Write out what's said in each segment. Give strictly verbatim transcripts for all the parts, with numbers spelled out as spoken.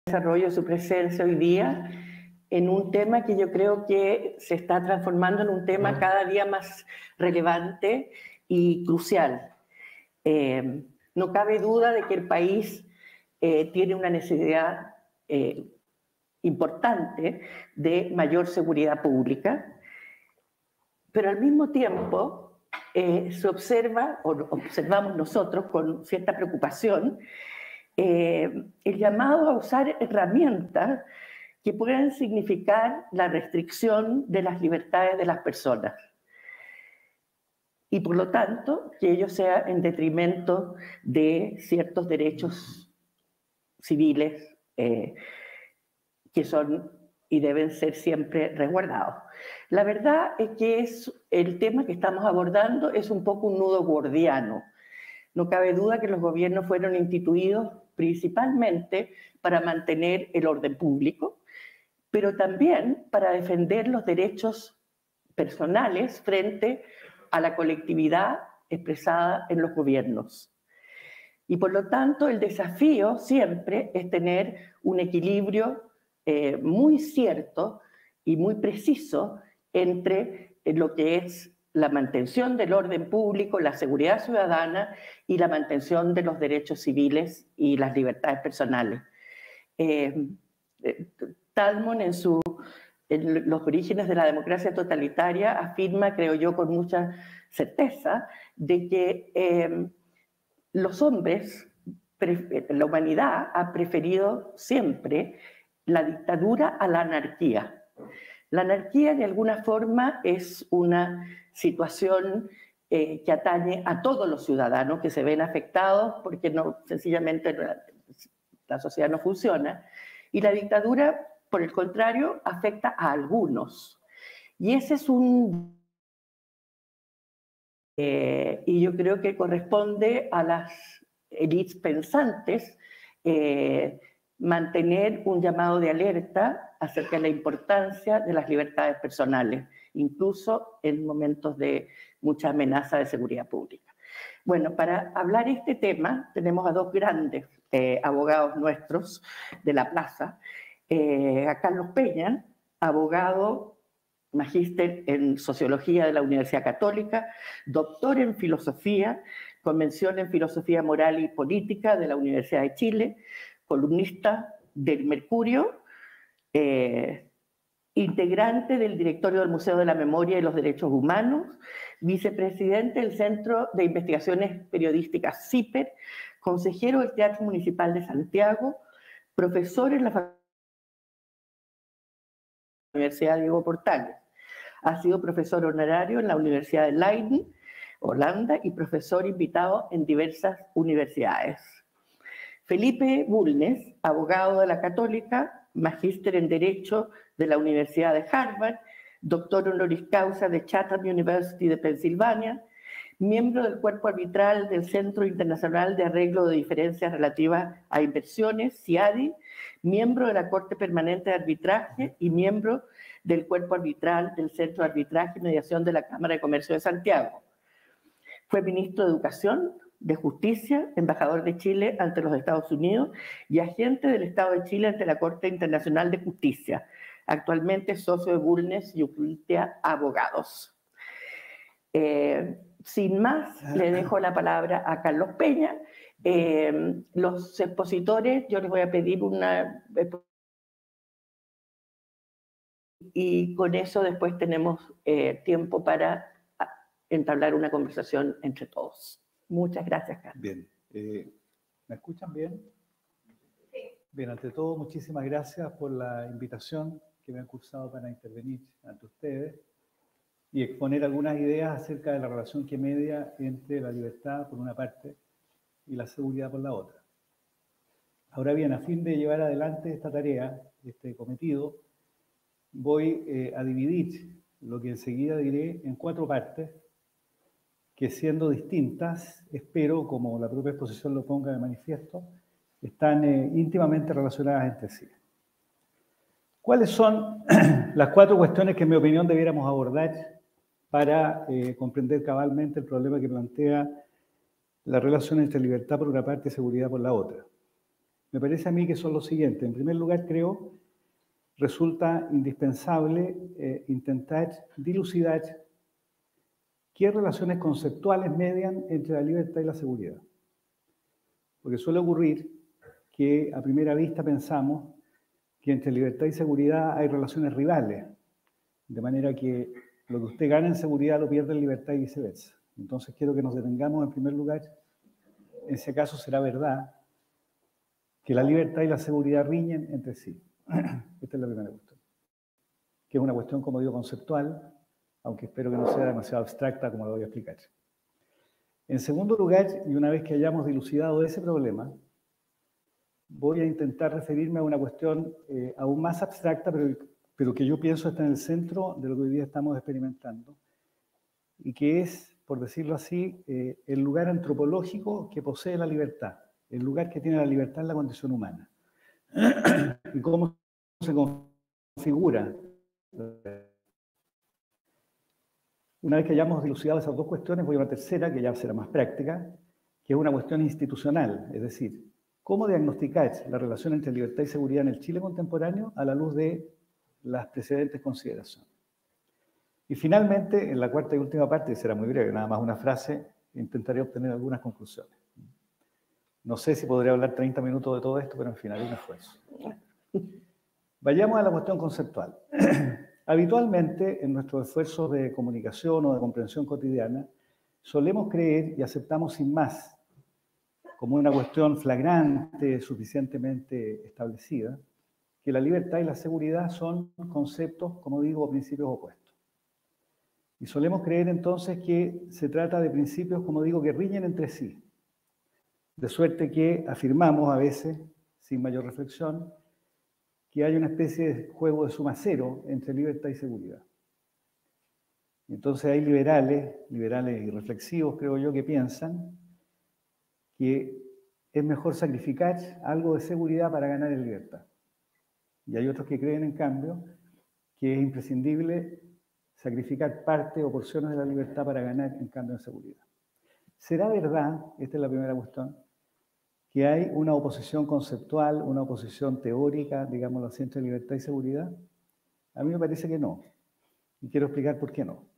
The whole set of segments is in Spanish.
desarrollo de su presencia hoy día en un tema que yo creo que se está transformando en un tema cada día más relevante y crucial. Eh, no cabe duda de que el país eh, tiene una necesidad eh, importante de mayor seguridad pública, pero al mismo tiempo eh, se observa, o observamos nosotros con cierta preocupación, eh, el llamado a usar herramientas que puedan significar la restricción de las libertades de las personas. Y por lo tanto, que ello sea en detrimento de ciertos derechos civiles eh, que son y deben ser siempre resguardados. La verdad es que es, el tema que estamos abordando es un poco un nudo gordiano. No cabe duda que los gobiernos fueron instituidos principalmente para mantener el orden público, pero también para defender los derechos personales frente a la colectividad expresada en los gobiernos. Y por lo tanto, el desafío siempre es tener un equilibrio eh, muy cierto y muy preciso entre lo que es la mantención del orden público, la seguridad ciudadana y la mantención de los derechos civiles y las libertades personales. Eh, Talmon, en, su, en los orígenes de la democracia totalitaria, afirma, creo yo, con mucha certeza, de que eh, los hombres, la humanidad ha preferido siempre la dictadura a la anarquía. La anarquía, de alguna forma, es una situación eh, que atañe a todos los ciudadanos que se ven afectados porque no, sencillamente la, la sociedad no funciona. Y la dictadura, por el contrario, afecta a algunos. Y ese es un... Eh, y yo creo que corresponde a las élites pensantes eh, mantener un llamado de alerta acerca de la importancia de las libertades personales, incluso en momentos de mucha amenaza de seguridad pública. Bueno, para hablar este tema tenemos a dos grandes eh, abogados nuestros de la plaza, eh, a Carlos Peña, abogado magíster en Sociología de la Universidad Católica, doctor en Filosofía, con mención en Filosofía Moral y Política de la Universidad de Chile, columnista del Mercurio, eh, integrante del directorio del Museo de la Memoria y los Derechos Humanos, vicepresidente del Centro de Investigaciones Periodísticas CIPER, consejero del Teatro Municipal de Santiago, profesor en la Universidad Diego Portales. Ha sido profesor honorario en la Universidad de Leiden, Holanda, y profesor invitado en diversas universidades. Felipe Bulnes, abogado de la Católica, magíster en Derecho de la Universidad de Harvard, doctor honoris causa de Chatham University de Pensilvania, miembro del cuerpo arbitral del Centro Internacional de Arreglo de Diferencias Relativas a Inversiones, CIADI, miembro de la Corte Permanente de Arbitraje y miembro del cuerpo arbitral del Centro de Arbitraje y Mediación de la Cámara de Comercio de Santiago. Fue ministro de Educación, de Justicia, embajador de Chile ante los Estados Unidos y agente del Estado de Chile ante la Corte Internacional de Justicia. Actualmente socio de Bulnes y Urrutia Abogados. Eh, sin más, le dejo la palabra a Carlos Peña. Eh, los expositores, yo les voy a pedir una... Y con eso después tenemos eh, tiempo para entablar una conversación entre todos. Muchas gracias, Carlos. Bien. Eh, ¿Me escuchan bien? Sí. Bien, ante todo, muchísimas gracias por la invitación que me han cursado para intervenir ante ustedes y exponer algunas ideas acerca de la relación que media entre la libertad, por una parte, y la seguridad, por la otra. Ahora bien, a fin de llevar adelante esta tarea, este cometido, voy eh, a dividir lo que enseguida diré en cuatro partes, que siendo distintas, espero, como la propia exposición lo ponga de manifiesto, están eh, íntimamente relacionadas entre sí. ¿Cuáles son las cuatro cuestiones que en mi opinión debiéramos abordar para eh, comprender cabalmente el problema que plantea la relación entre libertad por una parte y seguridad por la otra? me parece a mí que son los siguientes. En primer lugar, creo, resulta indispensable eh, intentar dilucidar qué relaciones conceptuales median entre la libertad y la seguridad. Porque suele ocurrir que a primera vista pensamos que entre libertad y seguridad hay relaciones rivales, de manera que lo que usted gana en seguridad lo pierde en libertad y viceversa. Entonces quiero que nos detengamos en primer lugar, en ese caso será verdad, que la libertad y la seguridad riñen entre sí. Esta es la primera cuestión. Que es una cuestión, como digo, conceptual, aunque espero que no sea demasiado abstracta como lo voy a explicar. En segundo lugar, y una vez que hayamos dilucidado ese problema, voy a intentar referirme a una cuestión eh, aún más abstracta, pero, pero que yo pienso está en el centro de lo que hoy día estamos experimentando, y que es, por decirlo así, eh, el lugar antropológico que posee la libertad, el lugar que tiene la libertad en la condición humana, y cómo se configura. Una vez que hayamos dilucidado esas dos cuestiones, voy a una tercera, que ya será más práctica, que es una cuestión institucional, es decir, cómo diagnosticar la relación entre libertad y seguridad en el Chile contemporáneo a la luz de las precedentes consideraciones. Y finalmente, en la cuarta y última parte, que será muy breve, nada más una frase, intentaré obtener algunas conclusiones. No sé si podré hablar treinta minutos de todo esto, pero en fin, haré un esfuerzo. Vayamos a la cuestión conceptual. Habitualmente, en nuestros esfuerzos de comunicación o de comprensión cotidiana, solemos creer y aceptamos sin más, como una cuestión flagrante, suficientemente establecida, que la libertad y la seguridad son conceptos, como digo, principios opuestos. Y solemos creer entonces que se trata de principios, como digo, que riñen entre sí. De suerte que afirmamos a veces, sin mayor reflexión, que hay una especie de juego de suma cero entre libertad y seguridad. Entonces hay liberales, liberales y reflexivos, creo yo, que piensan que es mejor sacrificar algo de seguridad para ganar en libertad. Y hay otros que creen, en cambio, que es imprescindible sacrificar parte o porciones de la libertad para ganar en cambio en seguridad. ¿Será verdad, esta es la primera cuestión, que hay una oposición conceptual, una oposición teórica, digámoslo así, entre libertad y seguridad? A mí me parece que no. Y quiero explicar por qué no.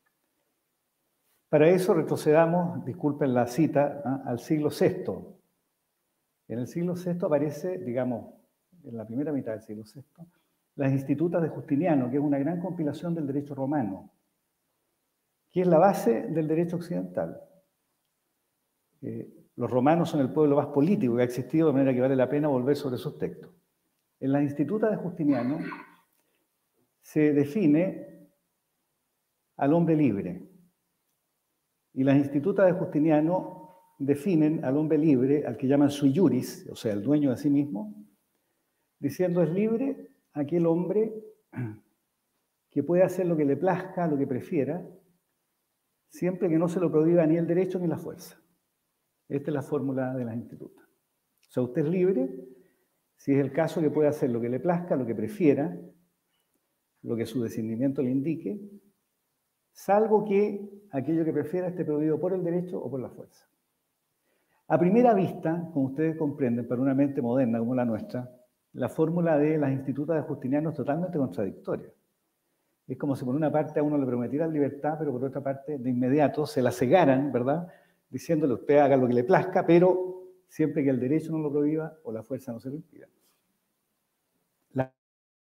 Para eso retrocedamos, disculpen la cita, ¿eh? al siglo sexto. En el siglo sexto aparece, digamos, en la primera mitad del siglo sexto, las Institutas de Justiniano, que es una gran compilación del derecho romano, que es la base del derecho occidental. Eh, los romanos son el pueblo más político que ha existido, de manera que vale la pena volver sobre sus textos. En las Institutas de Justiniano se define al hombre libre. Y las Institutas de Justiniano definen al hombre libre, al que llaman sui juris, o sea, el dueño de sí mismo, diciendo es libre aquel hombre que puede hacer lo que le plazca, lo que prefiera, siempre que no se lo prohíba ni el derecho ni la fuerza. Esta es la fórmula de las Institutas. O sea, usted es libre si es el caso que puede hacer lo que le plazca, lo que prefiera, lo que su discernimiento le indique, salvo que aquello que prefiera esté prohibido por el derecho o por la fuerza. A primera vista, como ustedes comprenden, para una mente moderna como la nuestra, la fórmula de las Institutas de Justiniano es totalmente contradictoria. Es como si por una parte a uno le prometieran libertad, pero por otra parte de inmediato se la cegaran, ¿verdad?, diciéndole usted haga lo que le plazca, pero siempre que el derecho no lo prohíba o la fuerza no se lo impida. La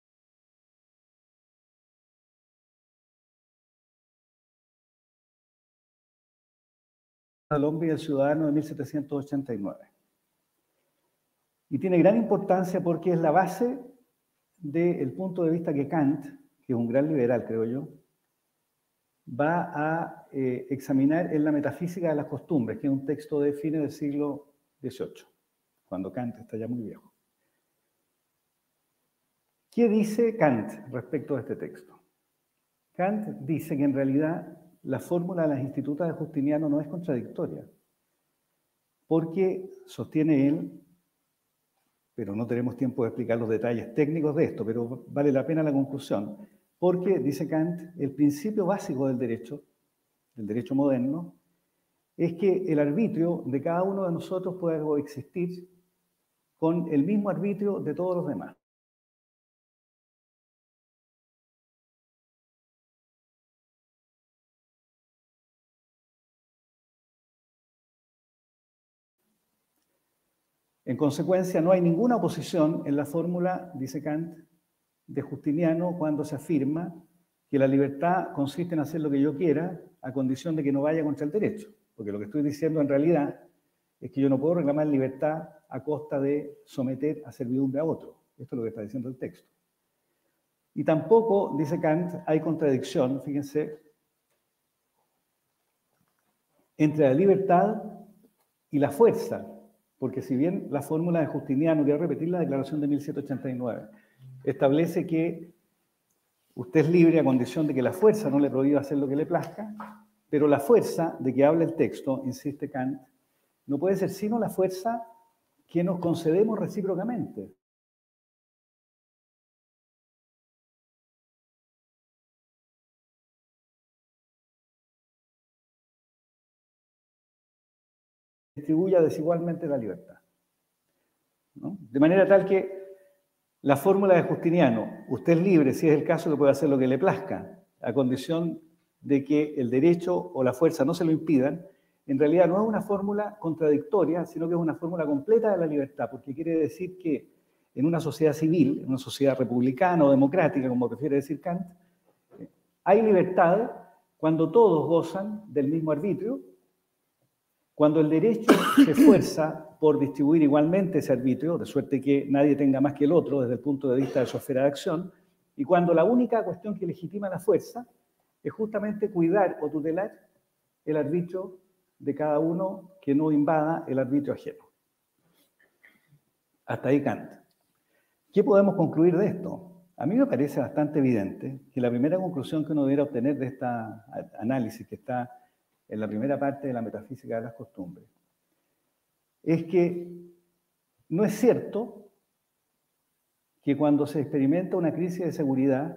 del hombre y el ciudadano de mil setecientos ochenta y nueve. Y tiene gran importancia porque es la base del punto de vista que Kant, que es un gran liberal, creo yo, va a eh, examinar en la metafísica de las costumbres, que es un texto de fines del siglo dieciocho, cuando Kant está ya muy viejo. ¿Qué dice Kant respecto a este texto? Kant dice que en realidad la fórmula de las Institutas de Justiniano no es contradictoria, porque sostiene él, pero no tenemos tiempo de explicar los detalles técnicos de esto, pero vale la pena la conclusión, porque, dice Kant, el principio básico del derecho, del derecho moderno, es que el arbitrio de cada uno de nosotros puede coexistir con el mismo arbitrio de todos los demás. En consecuencia, no hay ninguna oposición en la fórmula, dice Kant, de Justiniano cuando se afirma que la libertad consiste en hacer lo que yo quiera a condición de que no vaya contra el derecho. Porque lo que estoy diciendo en realidad es que yo no puedo reclamar libertad a costa de someter a servidumbre a otro. Esto es lo que está diciendo el texto. Y tampoco, dice Kant, hay contradicción, fíjense, entre la libertad y la fuerza. Porque si bien la fórmula de Justiniano, quiero repetir la declaración de mil setecientos ochenta y nueve, establece que usted es libre a condición de que la fuerza no le prohíba hacer lo que le plazca, pero la fuerza de que habla el texto, insiste Kant, no puede ser sino la fuerza que nos concedemos recíprocamente. Distribuya desigualmente la libertad, ¿no? De manera tal que la fórmula de Justiniano, usted es libre, si es el caso, que puede hacer lo que le plazca, a condición de que el derecho o la fuerza no se lo impidan, en realidad no es una fórmula contradictoria, sino que es una fórmula completa de la libertad, porque quiere decir que en una sociedad civil, en una sociedad republicana o democrática, como prefiere decir Kant, hay libertad cuando todos gozan del mismo arbitrio, cuando el derecho se esfuerza por distribuir igualmente ese arbitrio, de suerte que nadie tenga más que el otro desde el punto de vista de su esfera de acción, y cuando la única cuestión que legitima la fuerza es justamente cuidar o tutelar el arbitrio de cada uno que no invada el arbitrio ajeno. Hasta ahí Kant. ¿Qué podemos concluir de esto? A mí me parece bastante evidente que la primera conclusión que uno debiera obtener de este análisis que está en la primera parte de la metafísica de las costumbres es que no es cierto que cuando se experimenta una crisis de seguridad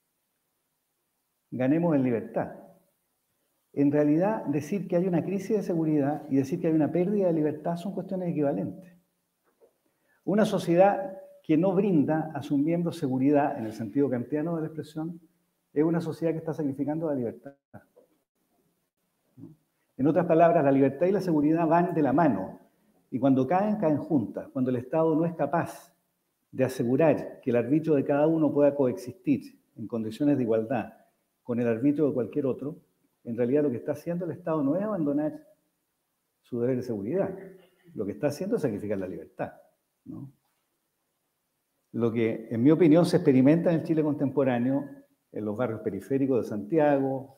ganemos en libertad. En realidad, decir que hay una crisis de seguridad y decir que hay una pérdida de libertad son cuestiones equivalentes. Una sociedad que no brinda a sus miembros seguridad, en el sentido kantiano de la expresión, es una sociedad que está sacrificando la libertad. En otras palabras, la libertad y la seguridad van de la mano, y cuando caen, caen juntas. Cuando el Estado no es capaz de asegurar que el arbitrio de cada uno pueda coexistir en condiciones de igualdad con el arbitrio de cualquier otro, en realidad lo que está haciendo el Estado no es abandonar su deber de seguridad, lo que está haciendo es sacrificar la libertad, ¿no? Lo que, en mi opinión, se experimenta en el Chile contemporáneo, en los barrios periféricos de Santiago,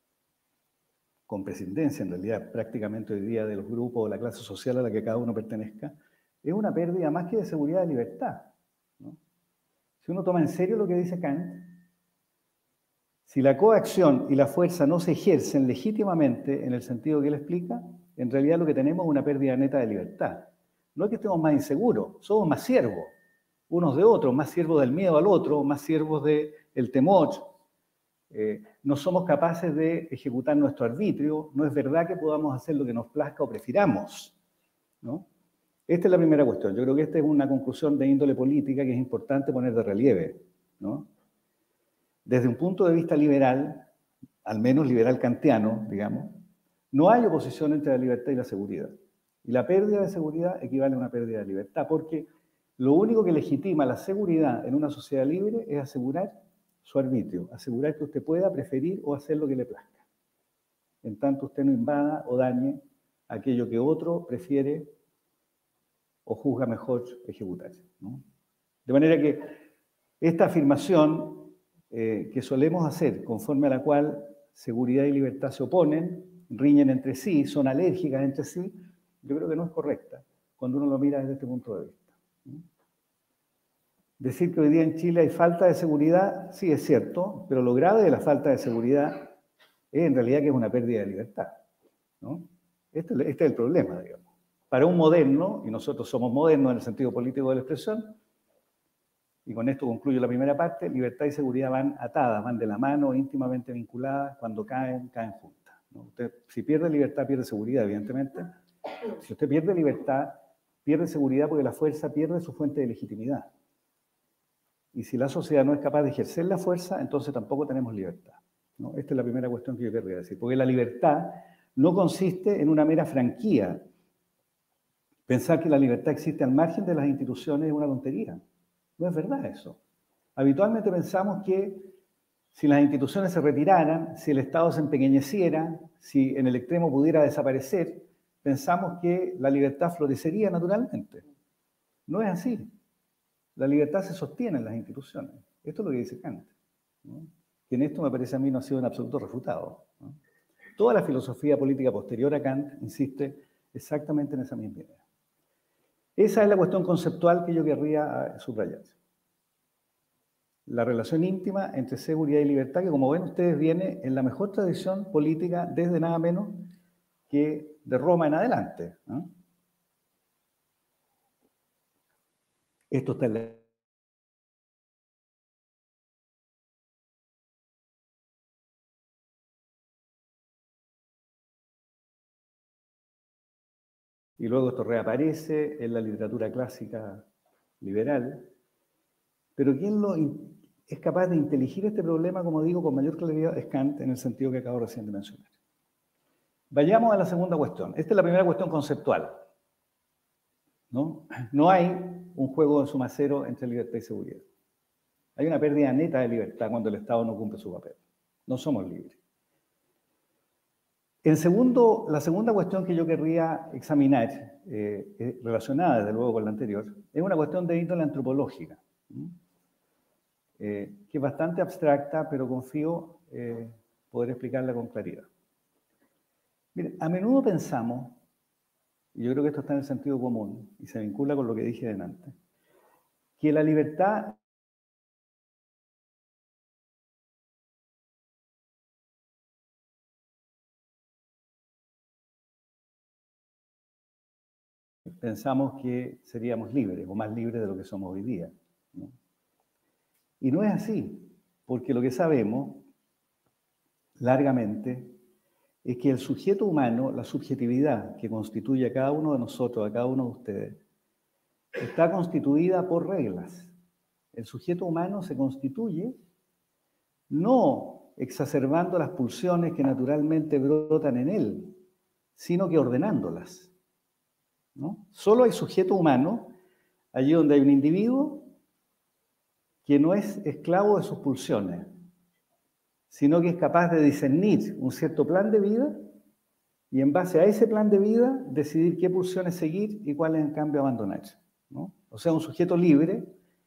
con presidencia en realidad prácticamente hoy día de los grupos o la clase social a la que cada uno pertenezca, es una pérdida más que de seguridad de libertad, ¿no? Si uno toma en serio lo que dice Kant, si la coacción y la fuerza no se ejercen legítimamente en el sentido que él explica, en realidad lo que tenemos es una pérdida neta de libertad. No es que estemos más inseguros, somos más siervos, unos de otros, más siervos del miedo al otro, más siervos del temor. Eh, no somos capaces de ejecutar nuestro arbitrio, no es verdad que podamos hacer lo que nos plazca o prefiramos, ¿no? Esta es la primera cuestión. Yo creo que esta es una conclusión de índole política que es importante poner de relieve, ¿no? Desde un punto de vista liberal, al menos liberal kantiano, digamos, no hay oposición entre la libertad y la seguridad. Y la pérdida de seguridad equivale a una pérdida de libertad, porque lo único que legitima la seguridad en una sociedad libre es asegurar su arbitrio, asegurar que usted pueda preferir o hacer lo que le plazca, en tanto usted no invada o dañe aquello que otro prefiere o juzga mejor ejecutar, ¿no? De manera que esta afirmación eh, que solemos hacer, conforme a la cual seguridad y libertad se oponen, riñen entre sí, son alérgicas entre sí, yo creo que no es correcta cuando uno lo mira desde este punto de vista, ¿no? Decir que hoy día en Chile hay falta de seguridad, sí es cierto, pero lo grave de la falta de seguridad es en realidad que es una pérdida de libertad, ¿no? Este, este es el problema, digamos. Para un moderno, y nosotros somos modernos en el sentido político de la expresión, y con esto concluyo la primera parte, libertad y seguridad van atadas, van de la mano, íntimamente vinculadas, cuando caen, caen juntas, ¿no? Usted, si pierde libertad, pierde seguridad, evidentemente. Si usted pierde libertad, pierde seguridad porque la fuerza pierde su fuente de legitimidad. Y si la sociedad no es capaz de ejercer la fuerza, entonces tampoco tenemos libertad, ¿no? Esta es la primera cuestión que yo querría decir. Porque la libertad no consiste en una mera franquía. Pensar que la libertad existe al margen de las instituciones es una tontería. No es verdad eso. Habitualmente pensamos que si las instituciones se retiraran, si el Estado se empequeñeciera, si en el extremo pudiera desaparecer, pensamos que la libertad florecería naturalmente. No es así. La libertad se sostiene en las instituciones. Esto es lo que dice Kant, ¿no? Que en esto me parece a mí no ha sido en absoluto refutado, ¿no? Toda la filosofía política posterior a Kant insiste exactamente en esa misma idea. Esa es la cuestión conceptual que yo querría subrayar. La relación íntima entre seguridad y libertad, que como ven ustedes viene en la mejor tradición política desde nada menos que de Roma en adelante, ¿no? Esto está en la... Y luego esto reaparece en la literatura clásica liberal. Pero ¿quién lo es capaz de inteligir este problema, como digo, con mayor claridad? Es Kant, en el sentido que acabo recién de mencionar. Vayamos a la segunda cuestión. Esta es la primera cuestión conceptual, ¿no? No hay un juego en suma cero entre libertad y seguridad. Hay una pérdida neta de libertad cuando el Estado no cumple su papel. No somos libres. En segundo, la segunda cuestión que yo querría examinar, eh, relacionada desde luego con la anterior, es una cuestión de índole antropológica, ¿no? Eh, que es bastante abstracta, pero confío eh, poder explicarla con claridad. Miren, a menudo pensamos, y yo creo que esto está en el sentido común, y se vincula con lo que dije delante, que la libertad pensamos que seríamos libres, o más libres de lo que somos hoy día, ¿no? Y no es así, porque lo que sabemos largamente es que el sujeto humano, la subjetividad que constituye a cada uno de nosotros, a cada uno de ustedes, está constituida por reglas. El sujeto humano se constituye no exacerbando las pulsiones que naturalmente brotan en él, sino que ordenándolas, ¿no? Solo hay sujeto humano allí donde hay un individuo que no es esclavo de sus pulsiones, sino que es capaz de discernir un cierto plan de vida y en base a ese plan de vida decidir qué pulsiones seguir y cuáles en cambio abandonar, ¿no? O sea, un sujeto libre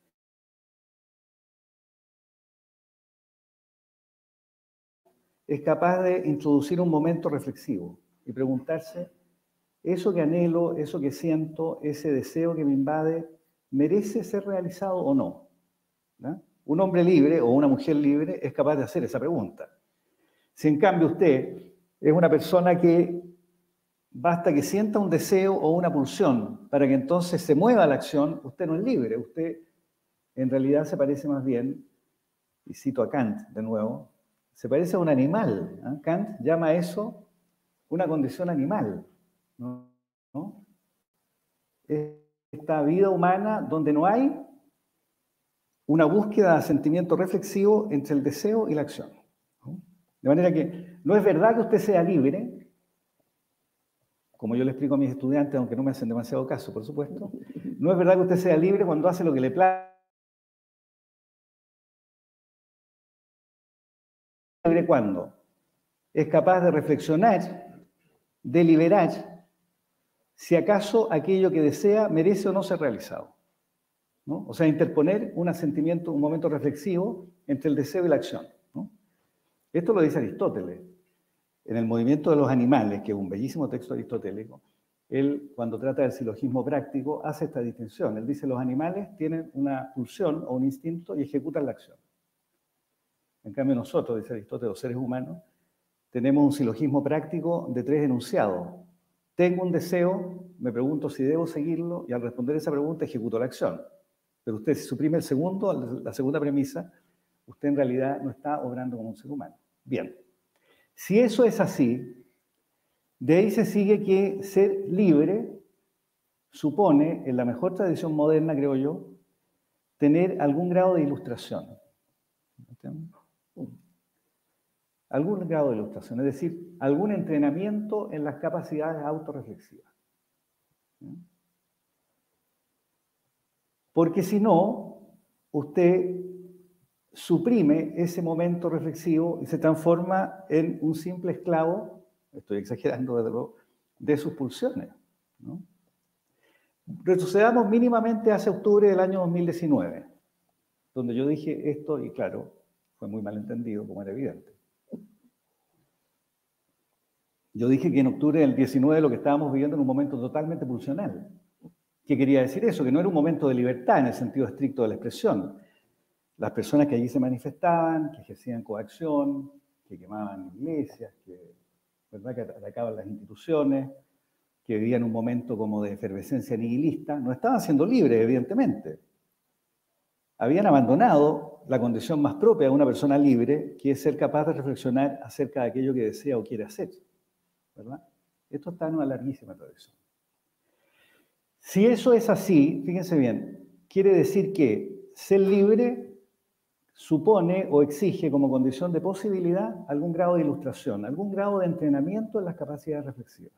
es capaz de introducir un momento reflexivo y preguntarse, ¿eso que anhelo, eso que siento, ese deseo que me invade, merece ser realizado o no? ¿No? Un hombre libre o una mujer libre es capaz de hacer esa pregunta. Si en cambio usted es una persona que basta que sienta un deseo o una pulsión para que entonces se mueva la acción, usted no es libre. Usted en realidad se parece más bien, y cito a Kant de nuevo, se parece a un animal, ¿eh? Kant llama a eso una condición animal, ¿no? ¿No? Esta vida humana donde no hay una búsqueda de sentimiento reflexivo entre el deseo y la acción, ¿no? De manera que no es verdad que usted sea libre, como yo le explico a mis estudiantes, aunque no me hacen demasiado caso, por supuesto, no es verdad que usted sea libre cuando hace lo que le place. Libre cuando es capaz de reflexionar, deliberar, si acaso aquello que desea merece o no ser realizado, ¿no? O sea, interponer un sentimiento, un momento reflexivo entre el deseo y la acción, ¿no? Esto lo dice Aristóteles. En el Movimiento de los Animales, que es un bellísimo texto aristotélico, él, cuando trata del silogismo práctico, hace esta distinción. Él dice, los animales tienen una pulsión o un instinto y ejecutan la acción. En cambio nosotros, dice Aristóteles, los seres humanos, tenemos un silogismo práctico de tres enunciados. Tengo un deseo, me pregunto si debo seguirlo, y al responder esa pregunta ejecuto la acción. Pero usted, si suprime el segundo, la segunda premisa, usted en realidad no está obrando como un ser humano. Bien, si eso es así, de ahí se sigue que ser libre supone, en la mejor tradición moderna, creo yo, tener algún grado de ilustración. ¿Entiendes? Algún grado de ilustración, es decir, algún entrenamiento en las capacidades autorreflexivas. Porque si no, usted suprime ese momento reflexivo y se transforma en un simple esclavo, estoy exagerando desde luego, de sus pulsiones, ¿no? Retrocedamos mínimamente hacia octubre del año dos mil diecinueve, donde yo dije esto y claro, fue muy mal entendido, como era evidente. Yo dije que en octubre del diecinueve lo que estábamos viviendo era un momento totalmente pulsional. ¿Qué quería decir eso? Que no era un momento de libertad en el sentido estricto de la expresión. Las personas que allí se manifestaban, que ejercían coacción, que quemaban iglesias, que, ¿verdad? que atacaban las instituciones, que vivían un momento como de efervescencia nihilista, no estaban siendo libres, evidentemente. Habían abandonado la condición más propia de una persona libre, que es ser capaz de reflexionar acerca de aquello que desea o quiere hacer, ¿verdad? Esto está en una larguísima tradición. Si eso es así, fíjense bien, quiere decir que ser libre supone o exige como condición de posibilidad algún grado de ilustración, algún grado de entrenamiento en las capacidades reflexivas.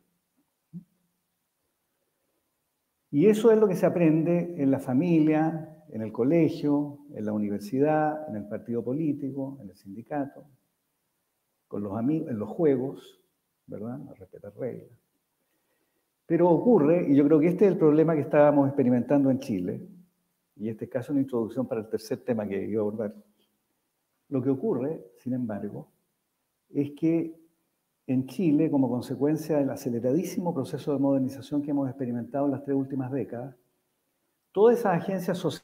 Y eso es lo que se aprende en la familia, en el colegio, en la universidad, en el partido político, en el sindicato, con los amigos, en los juegos, ¿verdad? A respetar reglas. Pero ocurre, y yo creo que este es el problema que estábamos experimentando en Chile, y este es casi una introducción para el tercer tema que iba a abordar. Lo que ocurre, sin embargo, es que en Chile, como consecuencia del aceleradísimo proceso de modernización que hemos experimentado en las tres últimas décadas, todas esas agencias sociales,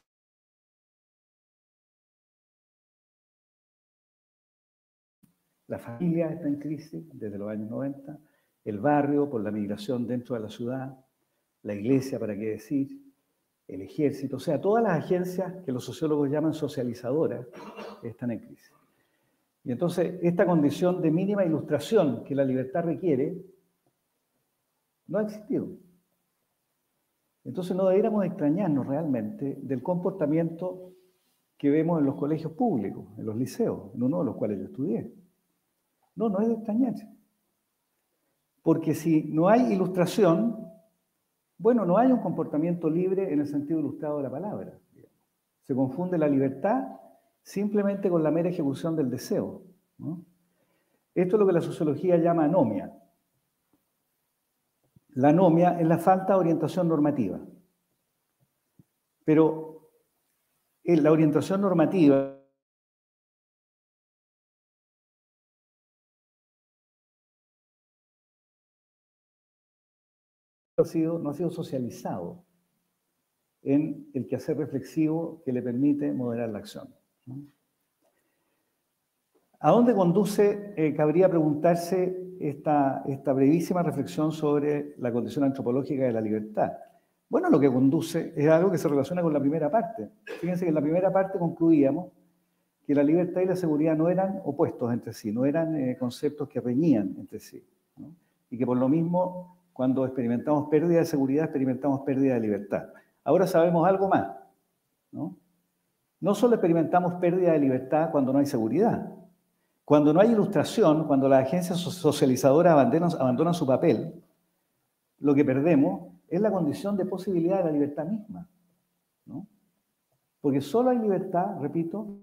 la familia está en crisis desde los años noventa, el barrio por la migración dentro de la ciudad, la iglesia, para qué decir, el ejército, o sea, todas las agencias que los sociólogos llaman socializadoras están en crisis. Y entonces, esta condición de mínima ilustración que la libertad requiere, no ha existido. Entonces, no deberíamos extrañarnos realmente del comportamiento que vemos en los colegios públicos, en los liceos, en uno de los cuales yo estudié. No, no es de extrañarse. Porque si no hay ilustración, bueno, no hay un comportamiento libre en el sentido ilustrado de la palabra. Se confunde la libertad simplemente con la mera ejecución del deseo, ¿no? Esto es lo que la sociología llama anomia. La anomia es la falta de orientación normativa. Pero la orientación normativa no ha sido, no ha sido socializado en el quehacer reflexivo que le permite moderar la acción, ¿no? ¿A dónde conduce, eh, cabría preguntarse, esta, esta brevísima reflexión sobre la condición antropológica de la libertad? Bueno, lo que conduce es algo que se relaciona con la primera parte. Fíjense que en la primera parte concluíamos que la libertad y la seguridad no eran opuestos entre sí, no eran eh, conceptos que reñían entre sí, ¿no? Y que por lo mismo, cuando experimentamos pérdida de seguridad, experimentamos pérdida de libertad. Ahora sabemos algo más, ¿no? No solo experimentamos pérdida de libertad cuando no hay seguridad. Cuando no hay ilustración, cuando las agencias socializadoras abandonan, abandonan su papel, lo que perdemos es la condición de posibilidad de la libertad misma, ¿no? Porque solo hay libertad, repito,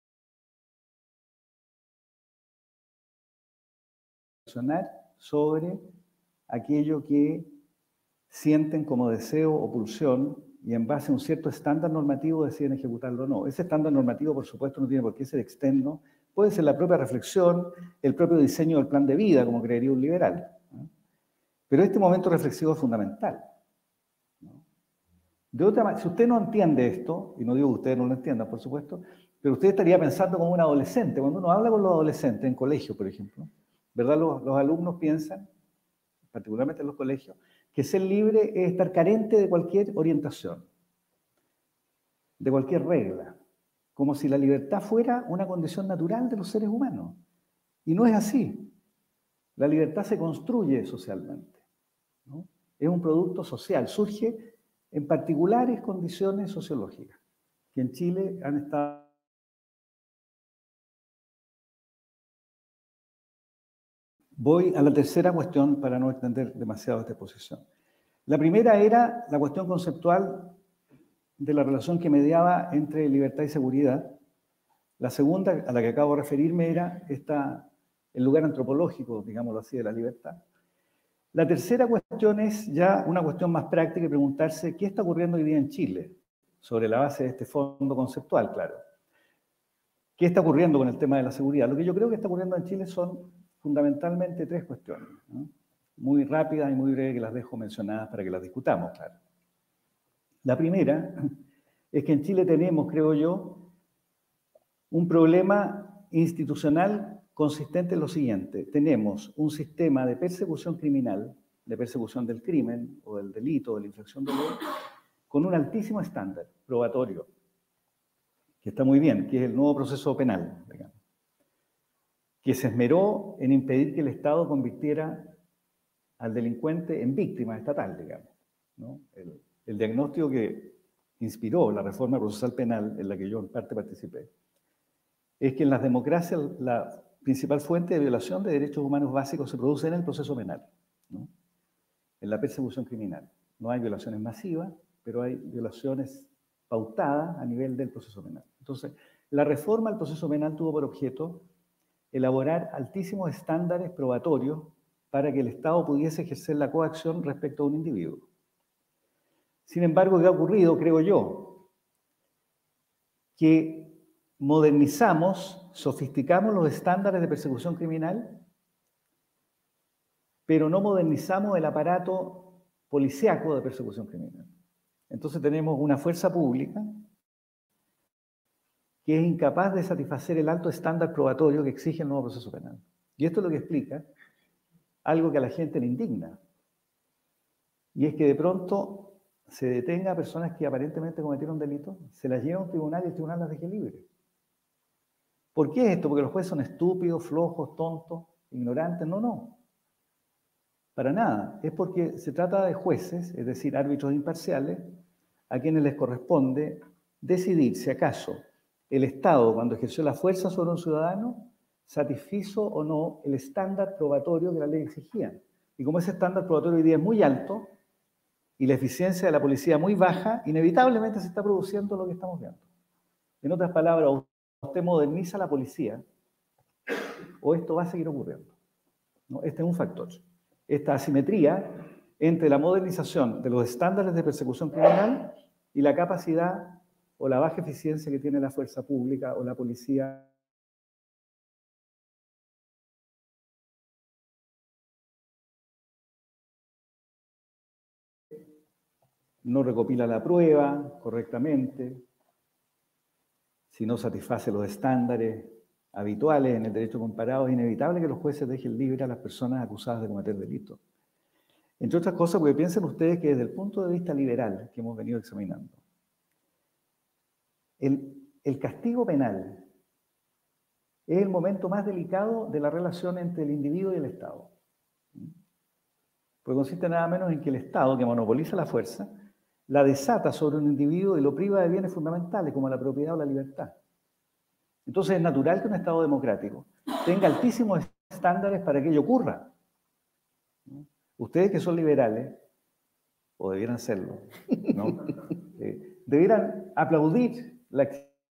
sobre aquello que sienten como deseo o pulsión y en base a un cierto estándar normativo deciden ejecutarlo o no. Ese estándar normativo, por supuesto, no tiene por qué ser externo, puede ser la propia reflexión, el propio diseño del plan de vida, como creería un liberal, ¿no? Pero este momento reflexivo es fundamental, ¿no? De otra manera, si usted no entiende esto, y no digo que ustedes no lo entiendan, por supuesto, pero usted estaría pensando como un adolescente. Cuando uno habla con los adolescentes en colegio, por ejemplo, ¿verdad? Los, los alumnos piensan, particularmente en los colegios, que ser libre es estar carente de cualquier orientación, de cualquier regla, como si la libertad fuera una condición natural de los seres humanos. Y no es así. La libertad se construye socialmente, ¿no? Es un producto social, surge en particulares condiciones sociológicas, que en Chile han estado... Voy a la tercera cuestión para no extender demasiado esta exposición. La primera era la cuestión conceptual de la relación que mediaba entre libertad y seguridad. La segunda, a la que acabo de referirme, era esta, el lugar antropológico, digámoslo así, de la libertad. La tercera cuestión es ya una cuestión más práctica y preguntarse qué está ocurriendo hoy día en Chile, sobre la base de este fondo conceptual, claro. ¿Qué está ocurriendo con el tema de la seguridad? Lo que yo creo que está ocurriendo en Chile son fundamentalmente tres cuestiones, ¿no? Muy rápidas y muy breves, que las dejo mencionadas para que las discutamos, claro. La primera es que en Chile tenemos, creo yo, un problema institucional consistente en lo siguiente. Tenemos un sistema de persecución criminal, de persecución del crimen o del delito, de la infracción de ley, con un altísimo estándar probatorio, que está muy bien, que es el nuevo proceso penal, digamos, que se esmeró en impedir que el Estado convirtiera al delincuente en víctima estatal, digamos, ¿no? El, el diagnóstico que inspiró la reforma procesal penal, en la que yo en parte participé, es que en las democracias la principal fuente de violación de derechos humanos básicos se produce en el proceso penal, ¿no? En la persecución criminal. No hay violaciones masivas, pero hay violaciones pautadas a nivel del proceso penal. Entonces, la reforma al proceso penal tuvo por objeto elaborar altísimos estándares probatorios para que el Estado pudiese ejercer la coacción respecto a un individuo. Sin embargo, ¿qué ha ocurrido, creo yo? Que modernizamos, sofisticamos los estándares de persecución criminal, pero no modernizamos el aparato policíaco de persecución criminal. Entonces tenemos una fuerza pública que es incapaz de satisfacer el alto estándar probatorio que exige el nuevo proceso penal. Y esto es lo que explica algo que a la gente le indigna. Y es que de pronto se detenga a personas que aparentemente cometieron delitos, se las lleva a un tribunal y el tribunal las deje libres. ¿Por qué esto? ¿Porque los jueces son estúpidos, flojos, tontos, ignorantes? No, no. Para nada. Es porque se trata de jueces, es decir, árbitros imparciales, a quienes les corresponde decidir si acaso el Estado, cuando ejerció la fuerza sobre un ciudadano, satisfizo o no el estándar probatorio que la ley exigía. Y como ese estándar probatorio hoy día es muy alto y la eficiencia de la policía muy baja, inevitablemente se está produciendo lo que estamos viendo. En otras palabras, usted moderniza la policía o esto va a seguir ocurriendo, ¿no? Este es un factor. Esta asimetría entre la modernización de los estándares de persecución criminal y la capacidad o la baja eficiencia que tiene la fuerza pública o la policía. No recopila la prueba correctamente, si no satisface los estándares habituales en el derecho comparado, es inevitable que los jueces dejen libre a las personas acusadas de cometer delitos. Entre otras cosas, porque piensen ustedes que desde el punto de vista liberal que hemos venido examinando, el, el castigo penal es el momento más delicado de la relación entre el individuo y el Estado. Porque consiste nada menos en que el Estado, que monopoliza la fuerza, la desata sobre un individuo y lo priva de bienes fundamentales como la propiedad o la libertad. Entonces es natural que un Estado democrático tenga altísimos estándares para que ello ocurra. Ustedes que son liberales, o debieran serlo, ¿no? eh, debieran aplaudir la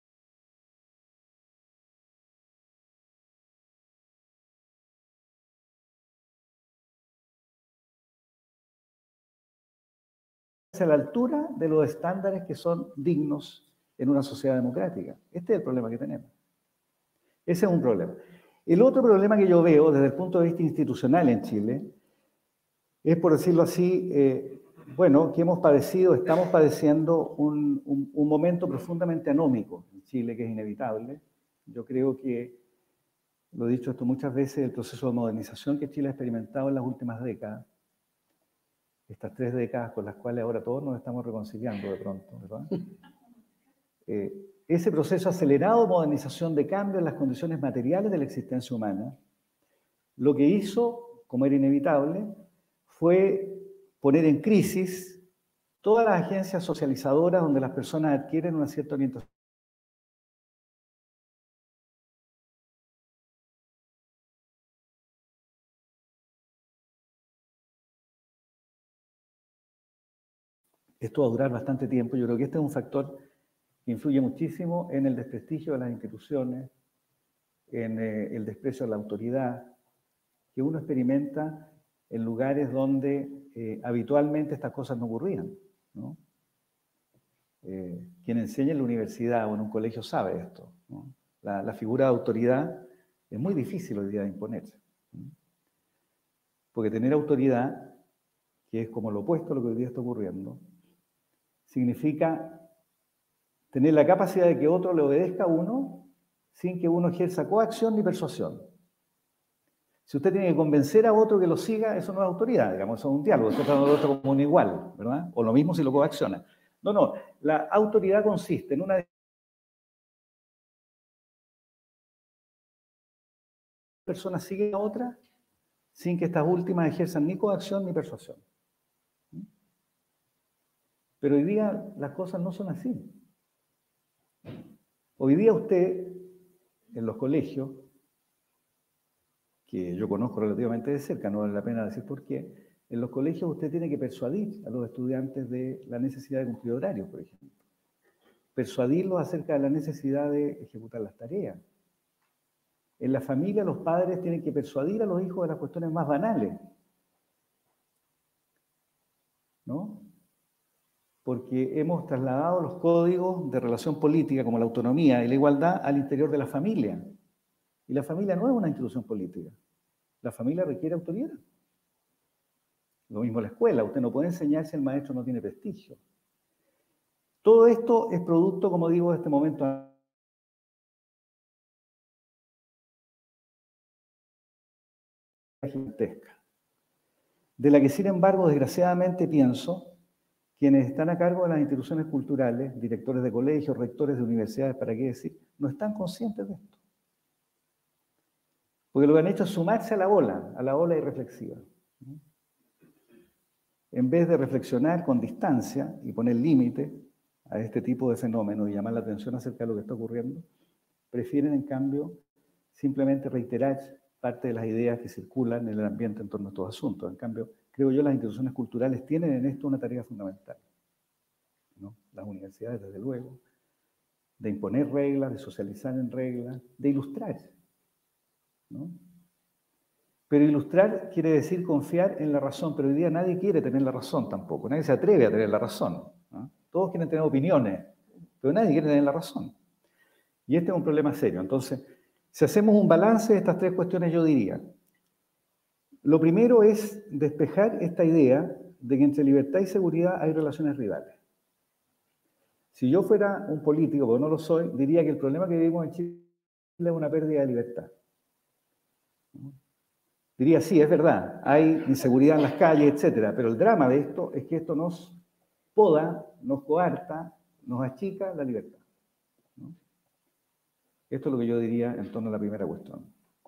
a la altura de los estándares que son dignos en una sociedad democrática. Este es el problema que tenemos. Ese es un problema. El otro problema que yo veo desde el punto de vista institucional en Chile es, por decirlo así, eh, bueno, que hemos padecido, estamos padeciendo un, un, un momento profundamente anómico en Chile, que es inevitable. Yo creo que, lo he dicho esto muchas veces, el proceso de modernización que Chile ha experimentado en las últimas décadas, estas tres décadas con las cuales ahora todos nos estamos reconciliando de pronto, ¿verdad? Eh, ese proceso acelerado de modernización, de cambio en las condiciones materiales de la existencia humana, lo que hizo, como era inevitable, fue poner en crisis todas las agencias socializadoras donde las personas adquieren una cierta orientación. Esto va a durar bastante tiempo. Yo creo que este es un factor que influye muchísimo en el desprestigio de las instituciones, en eh, el desprecio a la autoridad, que uno experimenta en lugares donde eh, habitualmente estas cosas no ocurrían, ¿no? Eh, quien enseña en la universidad o en un colegio sabe esto, ¿no? La, la figura de autoridad es muy difícil hoy día de imponerse, ¿no? Porque tener autoridad, que es como lo opuesto a lo que hoy día está ocurriendo, significa tener la capacidad de que otro le obedezca a uno sin que uno ejerza coacción ni persuasión. Si usted tiene que convencer a otro que lo siga, eso no es autoridad, digamos, eso es un diálogo, usted está tratando al otro como un igual, ¿verdad? O lo mismo si lo coacciona. No, no, la autoridad consiste en una persona sigue a otra sin que estas últimas ejerzan ni coacción ni persuasión. Pero hoy día las cosas no son así. Hoy día usted, en los colegios, que yo conozco relativamente de cerca, no vale la pena decir por qué, en los colegios usted tiene que persuadir a los estudiantes de la necesidad de cumplir horarios, por ejemplo. Persuadirlos acerca de la necesidad de ejecutar las tareas. En la familia los padres tienen que persuadir a los hijos de las cuestiones más banales, ¿no? Porque hemos trasladado los códigos de relación política, como la autonomía y la igualdad, al interior de la familia. Y la familia no es una institución política. La familia requiere autoridad. Lo mismo la escuela. Usted no puede enseñar si el maestro no tiene prestigio. Todo esto es producto, como digo, de este momento gigantesca, de la que, sin embargo, desgraciadamente pienso, quienes están a cargo de las instituciones culturales, directores de colegios, rectores de universidades, para qué decir, no están conscientes de esto. Porque lo que han hecho es sumarse a la ola, a la ola irreflexiva, ¿no? En vez de reflexionar con distancia y poner límite a este tipo de fenómenos y llamar la atención acerca de lo que está ocurriendo, prefieren, en cambio, simplemente reiterar parte de las ideas que circulan en el ambiente en torno a estos asuntos. En cambio, creo yo, las instituciones culturales tienen en esto una tarea fundamental, ¿no? Las universidades, desde luego, de imponer reglas, de socializar en reglas, de ilustrar, ¿no? Pero ilustrar quiere decir confiar en la razón, pero hoy día nadie quiere tener la razón tampoco, nadie se atreve a tener la razón, ¿no? Todos quieren tener opiniones, pero nadie quiere tener la razón. Y este es un problema serio. Entonces, si hacemos un balance de estas tres cuestiones, yo diría, lo primero es despejar esta idea de que entre libertad y seguridad hay relaciones rivales. Si yo fuera un político, porque no lo soy, diría que el problema que vivimos en Chile es una pérdida de libertad. Diría, sí, es verdad, hay inseguridad en las calles, etcétera, pero el drama de esto es que esto nos poda, nos coarta, nos achica la libertad, ¿no? Esto es lo que yo diría en torno a la primera cuestión.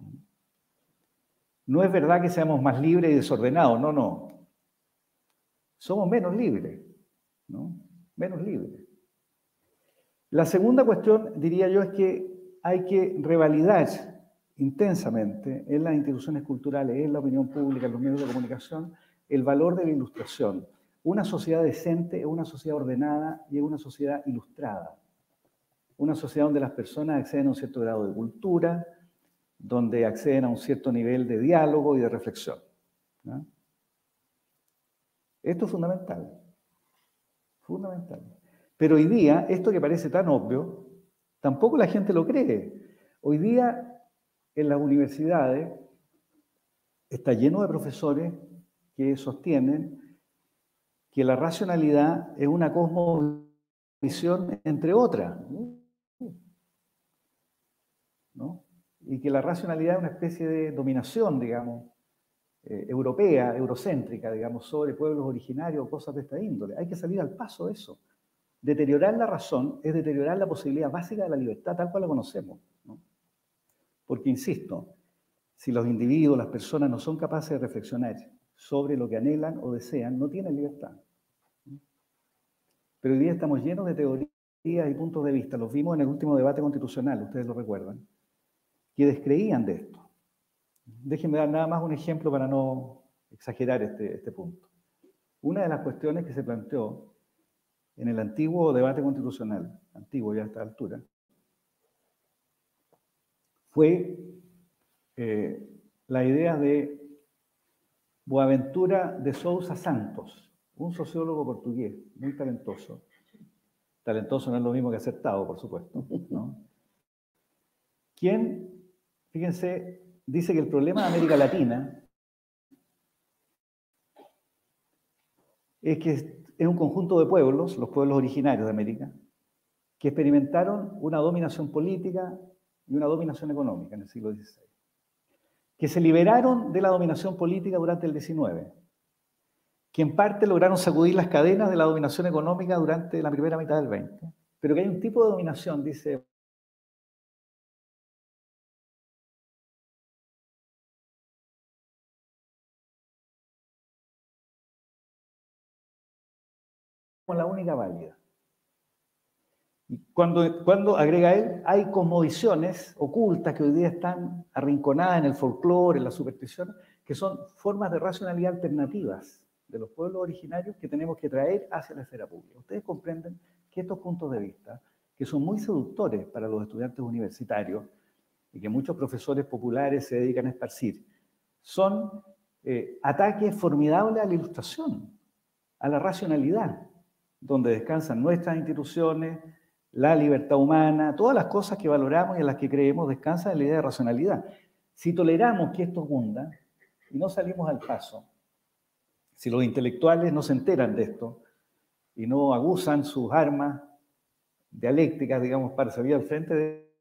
No es verdad que seamos más libres y desordenados, no, no. Somos menos libres, ¿no? Menos libres. La segunda cuestión, diría yo, es que hay que revalidar intensamente en las instituciones culturales, en la opinión pública, en los medios de comunicación, el valor de la ilustración. Una sociedad decente es una sociedad ordenada y es una sociedad ilustrada. Una sociedad donde las personas acceden a un cierto grado de cultura, donde acceden a un cierto nivel de diálogo y de reflexión, ¿no? Esto es fundamental. Fundamental. Pero hoy día, esto que parece tan obvio, tampoco la gente lo cree. Hoy día, en las universidades, está lleno de profesores que sostienen que la racionalidad es una cosmovisión entre otras, ¿no? Y que la racionalidad es una especie de dominación, digamos, eh, europea, eurocéntrica, digamos, sobre pueblos originarios o cosas de esta índole. Hay que salir al paso de eso. Deteriorar la razón es deteriorar la posibilidad básica de la libertad tal cual la conocemos, ¿no? Porque, insisto, si los individuos, las personas no son capaces de reflexionar sobre lo que anhelan o desean, no tienen libertad. Pero hoy día estamos llenos de teorías y puntos de vista. Los vimos en el último debate constitucional, ustedes lo recuerdan, que descreían de esto. Déjenme dar nada más un ejemplo para no exagerar este, este punto. Una de las cuestiones que se planteó en el antiguo debate constitucional, antiguo ya a esta altura, fue eh, la idea de Boaventura de Sousa Santos, un sociólogo portugués muy talentoso. Talentoso no es lo mismo que acertado, por supuesto, ¿no? Quien, fíjense, dice que el problema de América Latina es que es un conjunto de pueblos, los pueblos originarios de América, que experimentaron una dominación política y una dominación económica en el siglo dieciséis, que se liberaron de la dominación política durante el diecinueve, que en parte lograron sacudir las cadenas de la dominación económica durante la primera mitad del veinte, pero que hay un tipo de dominación, dice la única válida. Y cuando, cuando, agrega él, hay cosmovisiones ocultas que hoy día están arrinconadas en el folclore, en la superstición, que son formas de racionalidad alternativas de los pueblos originarios que tenemos que traer hacia la esfera pública. Ustedes comprenden que estos puntos de vista, que son muy seductores para los estudiantes universitarios y que muchos profesores populares se dedican a esparcir, son eh, ataques formidables a la ilustración, a la racionalidad, donde descansan nuestras instituciones, la libertad humana, todas las cosas que valoramos y en las que creemos descansan en la idea de racionalidad. Si toleramos que esto cunda y no salimos al paso, si los intelectuales no se enteran de esto y no abusan sus armas dialécticas, digamos, para salir al frente de...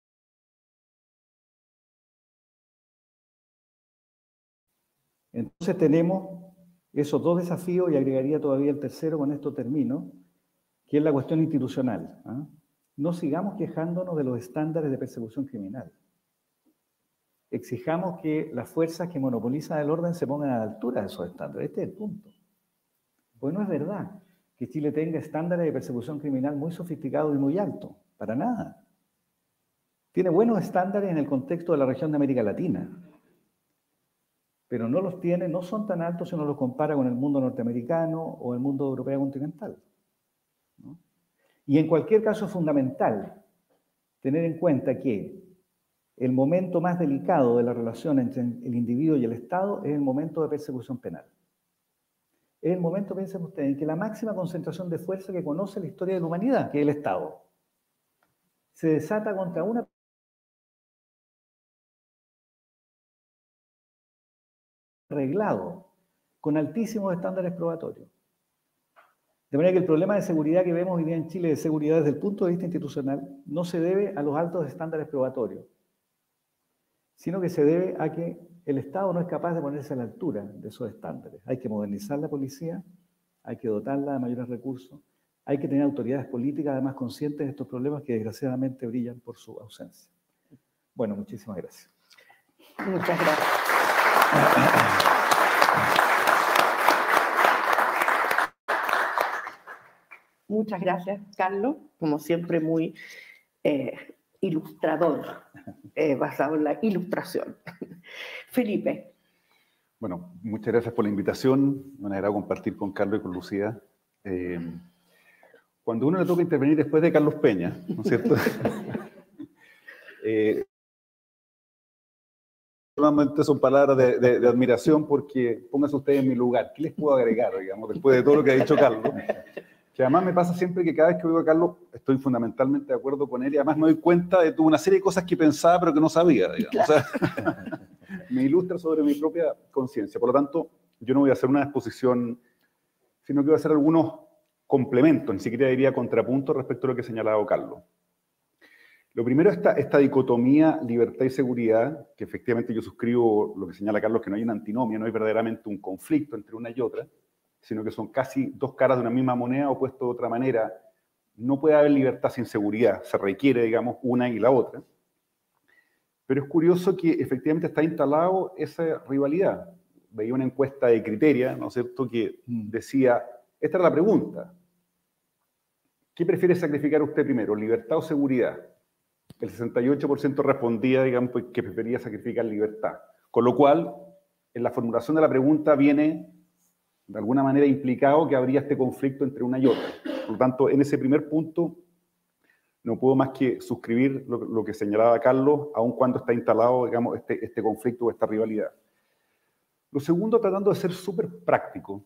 Entonces tenemos esos dos desafíos y agregaría todavía el tercero, con esto termino, que es la cuestión institucional. ¿eh? No sigamos quejándonos de los estándares de persecución criminal. Exijamos que las fuerzas que monopolizan el orden se pongan a la altura de esos estándares. Este es el punto. Pues no es verdad que Chile tenga estándares de persecución criminal muy sofisticados y muy altos. Para nada. Tiene buenos estándares en el contexto de la región de América Latina, pero no los tiene, no son tan altos si uno los compara con el mundo norteamericano o el mundo europeo continental, ¿no? Y en cualquier caso es fundamental tener en cuenta que el momento más delicado de la relación entre el individuo y el Estado es el momento de persecución penal. Es el momento, piensen ustedes, en que la máxima concentración de fuerza que conoce la historia de la humanidad, que es el Estado, se desata contra una arreglado, con altísimos estándares probatorios. De manera que el problema de seguridad que vemos hoy día en Chile, de seguridad desde el punto de vista institucional, no se debe a los altos estándares probatorios, sino que se debe a que el Estado no es capaz de ponerse a la altura de esos estándares. Hay que modernizar la policía, hay que dotarla de mayores recursos, hay que tener autoridades políticas además conscientes de estos problemas que desgraciadamente brillan por su ausencia. Bueno, muchísimas gracias. Muchas gracias. Muchas gracias, Carlos. Como siempre, muy eh, ilustrador, eh, basado en la ilustración. Felipe. Bueno, muchas gracias por la invitación. Me ha agradado compartir con Carlos y con Lucía. Eh, cuando uno le toca intervenir después de Carlos Peña, ¿no es cierto? eh, solamente son palabras de, de, de admiración, porque pónganse ustedes en mi lugar. ¿Qué les puedo agregar, digamos, después de todo lo que ha dicho Carlos? Que además me pasa siempre que cada vez que oigo a Carlos estoy fundamentalmente de acuerdo con él y además me doy cuenta de toda una serie de cosas que pensaba pero que no sabía, digamos. Claro. O sea, me ilustra sobre mi propia conciencia. Por lo tanto, yo no voy a hacer una exposición, sino que voy a hacer algunos complementos, ni siquiera diría contrapuntos respecto a lo que ha señalado Carlos. Lo primero es esta, esta dicotomía libertad y seguridad, que efectivamente yo suscribo lo que señala Carlos, que no hay una antinomia, no hay verdaderamente un conflicto entre una y otra, sino que son casi dos caras de una misma moneda, o puesto de otra manera, no puede haber libertad sin seguridad, se requiere, digamos, una y la otra. Pero es curioso que efectivamente está instalado esa rivalidad. Veía una encuesta de Criteria, ¿no es cierto?, que decía, esta era la pregunta, ¿qué prefiere sacrificar usted primero, libertad o seguridad? El sesenta y ocho por ciento respondía, digamos, que prefería sacrificar libertad. Con lo cual, en la formulación de la pregunta viene, de alguna manera, implicado que habría este conflicto entre una y otra. Por lo tanto, en ese primer punto, no puedo más que suscribir lo, lo que señalaba Carlos, aun cuando está instalado, digamos, este, este conflicto o esta rivalidad. Lo segundo, tratando de ser súper práctico.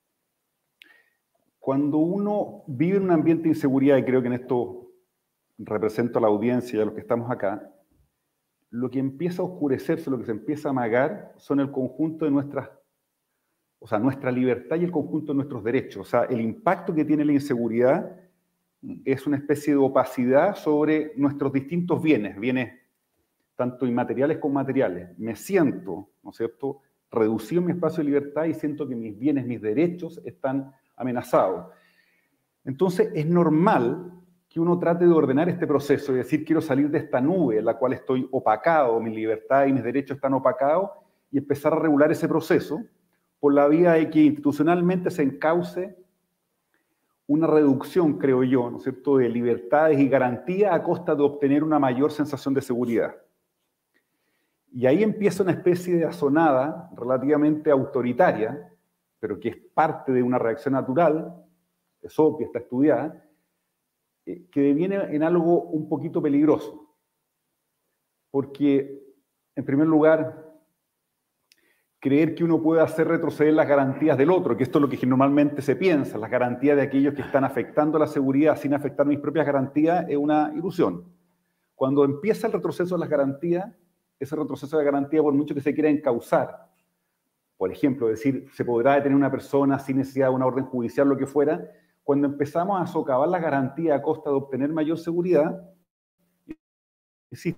Cuando uno vive en un ambiente de inseguridad, y creo que en esto represento a la audiencia y a los que estamos acá, lo que empieza a oscurecerse, lo que se empieza a amagar, son el conjunto de nuestras, o sea, nuestra libertad y el conjunto de nuestros derechos. O sea, el impacto que tiene la inseguridad es una especie de opacidad sobre nuestros distintos bienes, bienes tanto inmateriales como materiales. Me siento, ¿no es cierto?, reducido en mi espacio de libertad y siento que mis bienes, mis derechos están amenazados. Entonces, es normal que uno trate de ordenar este proceso y decir, quiero salir de esta nube en la cual estoy opacado, mi libertad y mis derechos están opacados, y empezar a regular ese proceso por la vía de que institucionalmente se encauce una reducción, creo yo, ¿no es cierto?, de libertades y garantías a costa de obtener una mayor sensación de seguridad. Y ahí empieza una especie de asonada relativamente autoritaria, pero que es parte de una reacción natural, es obvia, está estudiada, eh, que deviene en algo un poquito peligroso. Porque, en primer lugar, creer que uno puede hacer retroceder las garantías del otro, que esto es lo que normalmente se piensa, las garantías de aquellos que están afectando la seguridad sin afectar mis propias garantías, es una ilusión. Cuando empieza el retroceso de las garantías, ese retroceso de garantía, por mucho que se quiera encauzar, por ejemplo, decir, se podrá detener una persona sin necesidad de una orden judicial, lo que fuera, cuando empezamos a socavar la garantía a costa de obtener mayor seguridad, existe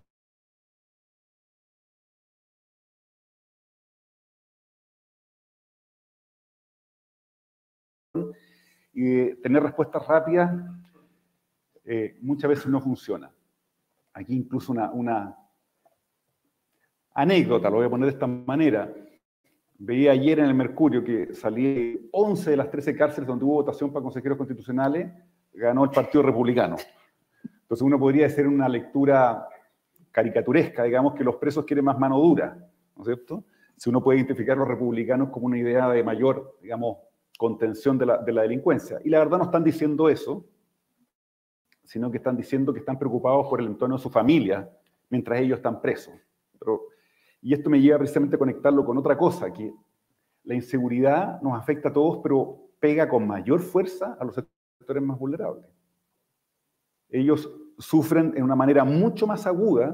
y tener respuestas rápidas eh, muchas veces no funciona. Aquí incluso una, una anécdota, lo voy a poner de esta manera. Veía ayer en el Mercurio que salí once de las trece cárceles donde hubo votación para consejeros constitucionales, ganó el Partido Republicano. Entonces uno podría hacer una lectura caricaturesca, digamos, que los presos quieren más mano dura, ¿no es cierto? Si uno puede identificar a los republicanos como una idea de mayor, digamos, contención de la, de la delincuencia. Y la verdad no están diciendo eso, sino que están diciendo que están preocupados por el entorno de su familia mientras ellos están presos. Pero, y esto me lleva precisamente a conectarlo con otra cosa, que la inseguridad nos afecta a todos, pero pega con mayor fuerza a los sectores más vulnerables. Ellos sufren en una manera mucho más aguda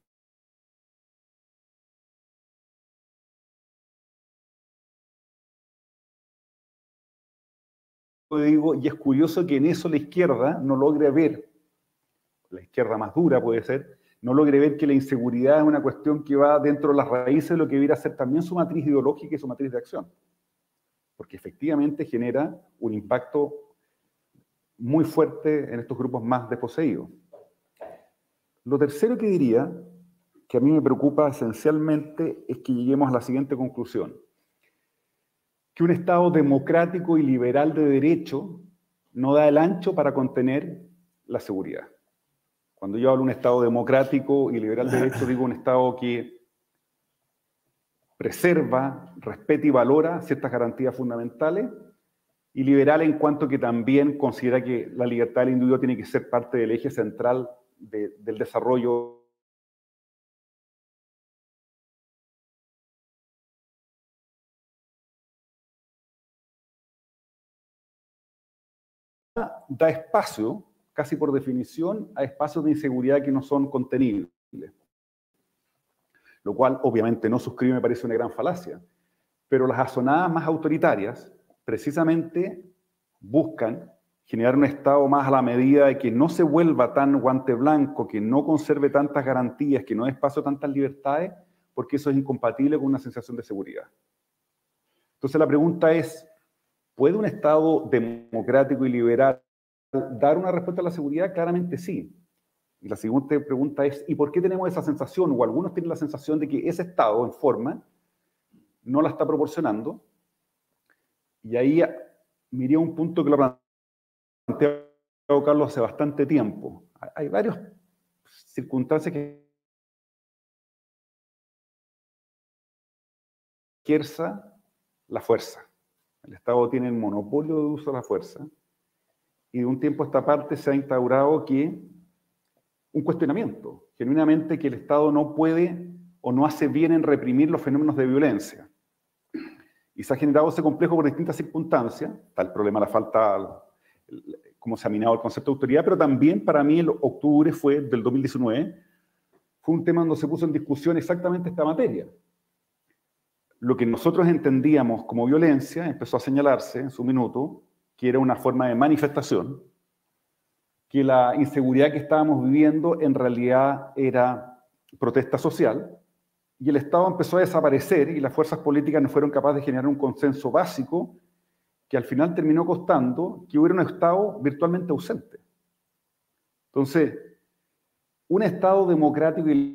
digo, y es curioso que en eso la izquierda no logre ver, la izquierda más dura puede ser, no logre ver que la inseguridad es una cuestión que va dentro de las raíces de lo que debiera ser también su matriz ideológica y su matriz de acción. Porque efectivamente genera un impacto muy fuerte en estos grupos más desposeídos. Lo tercero que diría, que a mí me preocupa esencialmente, es que lleguemos a la siguiente conclusión. Que un Estado democrático y liberal de derecho no da el ancho para contener la seguridad. Cuando yo hablo de un Estado democrático y liberal de derecho, digo un Estado que preserva, respeta y valora ciertas garantías fundamentales, y liberal en cuanto que también considera que la libertad del individuo tiene que ser parte del eje central de, del desarrollo da espacio, casi por definición, a espacios de inseguridad que no son contenibles. Lo cual, obviamente, no suscribe, me parece una gran falacia. Pero las azonadas más autoritarias, precisamente, buscan generar un Estado más a la medida de que no se vuelva tan guante blanco, que no conserve tantas garantías, que no dé espacio a tantas libertades, porque eso es incompatible con una sensación de seguridad. Entonces la pregunta es, ¿puede un Estado democrático y liberal dar una respuesta a la seguridad? Claramente sí. Y la siguiente pregunta es, ¿y por qué tenemos esa sensación? O algunos tienen la sensación de que ese Estado en forma no la está proporcionando. Y ahí miré un punto que lo planteaba Carlos hace bastante tiempo. Hay varias circunstancias que ejerza la fuerza. El Estado tiene el monopolio de uso de la fuerza y de un tiempo a esta parte se ha instaurado que un cuestionamiento, genuinamente que el Estado no puede o no hace bien en reprimir los fenómenos de violencia. Y se ha generado ese complejo por distintas circunstancias. Está el problema de la falta, cómo se ha minado el concepto de autoridad, pero también para mí el octubre fue, del dos mil diecinueve, fue un tema donde se puso en discusión exactamente esta materia. Lo que nosotros entendíamos como violencia empezó a señalarse en su minuto que era una forma de manifestación, que la inseguridad que estábamos viviendo en realidad era protesta social, y el Estado empezó a desaparecer y las fuerzas políticas no fueron capaces de generar un consenso básico que al final terminó costando que hubiera un Estado virtualmente ausente. Entonces, un Estado democrático y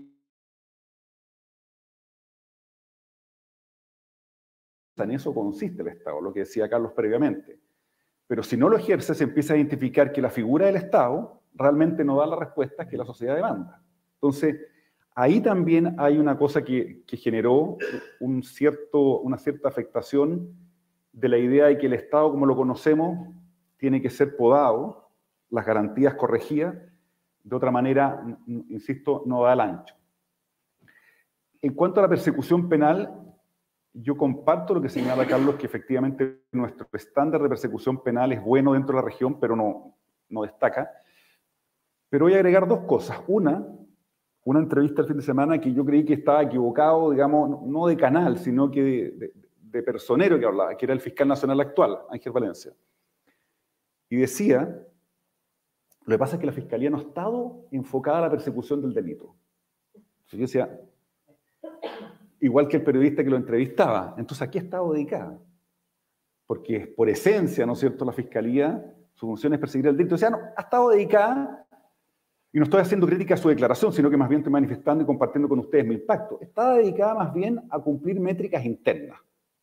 en eso consiste el Estado, lo que decía Carlos previamente. Pero si no lo ejerce, se empieza a identificar que la figura del Estado realmente no da la respuesta que la sociedad demanda. Entonces, ahí también hay una cosa que, que generó un cierto, una cierta afectación de la idea de que el Estado, como lo conocemos, tiene que ser podado, las garantías corregidas, de otra manera, insisto, no da el ancho. En cuanto a la persecución penal, yo comparto lo que señala Carlos, que efectivamente nuestro estándar de persecución penal es bueno dentro de la región, pero no, no destaca. Pero voy a agregar dos cosas. Una, una entrevista el fin de semana que yo creí que estaba equivocado, digamos, no de canal, sino que de, de, de personero que hablaba, que era el fiscal nacional actual, Ángel Valencia. Y decía, lo que pasa es que la Fiscalía no ha estado enfocada a la persecución del delito. Entonces yo decía, igual que el periodista que lo entrevistaba, entonces ¿a qué ha estado dedicada? Porque por esencia, ¿no es cierto?, la Fiscalía, su función es perseguir el delito. O sea, no, ha estado dedicada, y no estoy haciendo crítica a su declaración, sino que más bien estoy manifestando y compartiendo con ustedes mi impacto. Está dedicada más bien a cumplir métricas internas,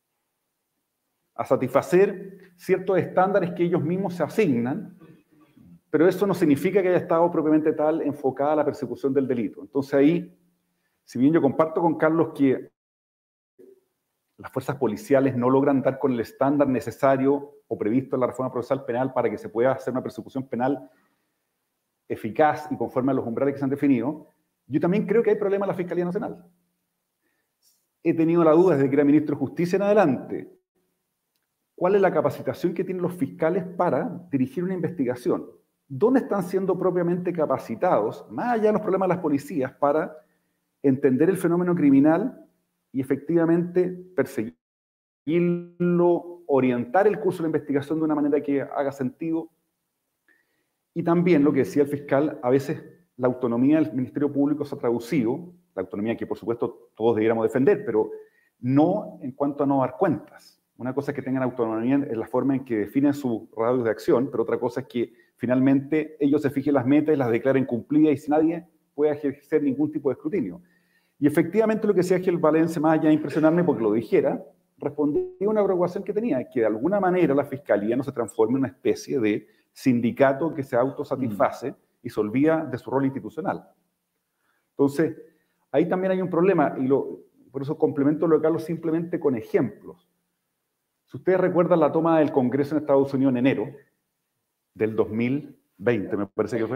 a satisfacer ciertos estándares que ellos mismos se asignan, pero eso no significa que haya estado propiamente tal enfocada a la persecución del delito. Entonces ahí, si bien yo comparto con Carlos que las fuerzas policiales no logran dar con el estándar necesario o previsto en la reforma procesal penal para que se pueda hacer una persecución penal eficaz y conforme a los umbrales que se han definido, yo también creo que hay problemas en la Fiscalía Nacional. He tenido la duda desde que era ministro de Justicia en adelante. ¿Cuál es la capacitación que tienen los fiscales para dirigir una investigación? ¿Dónde están siendo propiamente capacitados, más allá de los problemas de las policías, para entender el fenómeno criminal y efectivamente perseguirlo, orientar el curso de la investigación de una manera que haga sentido? Y también lo que decía el fiscal, a veces la autonomía del Ministerio Público se ha traducido, la autonomía que por supuesto todos debiéramos defender, pero no en cuanto a no dar cuentas. Una cosa es que tengan autonomía en la forma en que definen sus radios de acción, pero otra cosa es que finalmente ellos se fijen las metas y las declaren cumplidas y si nadie puede ejercer ningún tipo de escrutinio. Y efectivamente lo que decía Ángel Valencia, más allá de impresionarme porque lo dijera, respondía a una preocupación que tenía, que de alguna manera la Fiscalía no se transforme en una especie de sindicato que se autosatisface y se olvida de su rol institucional. Entonces, ahí también hay un problema, y lo, por eso complemento lo de Carlos simplemente con ejemplos. Si ustedes recuerdan la toma del Congreso en Estados Unidos en enero del dos mil veinte, me parece que fue,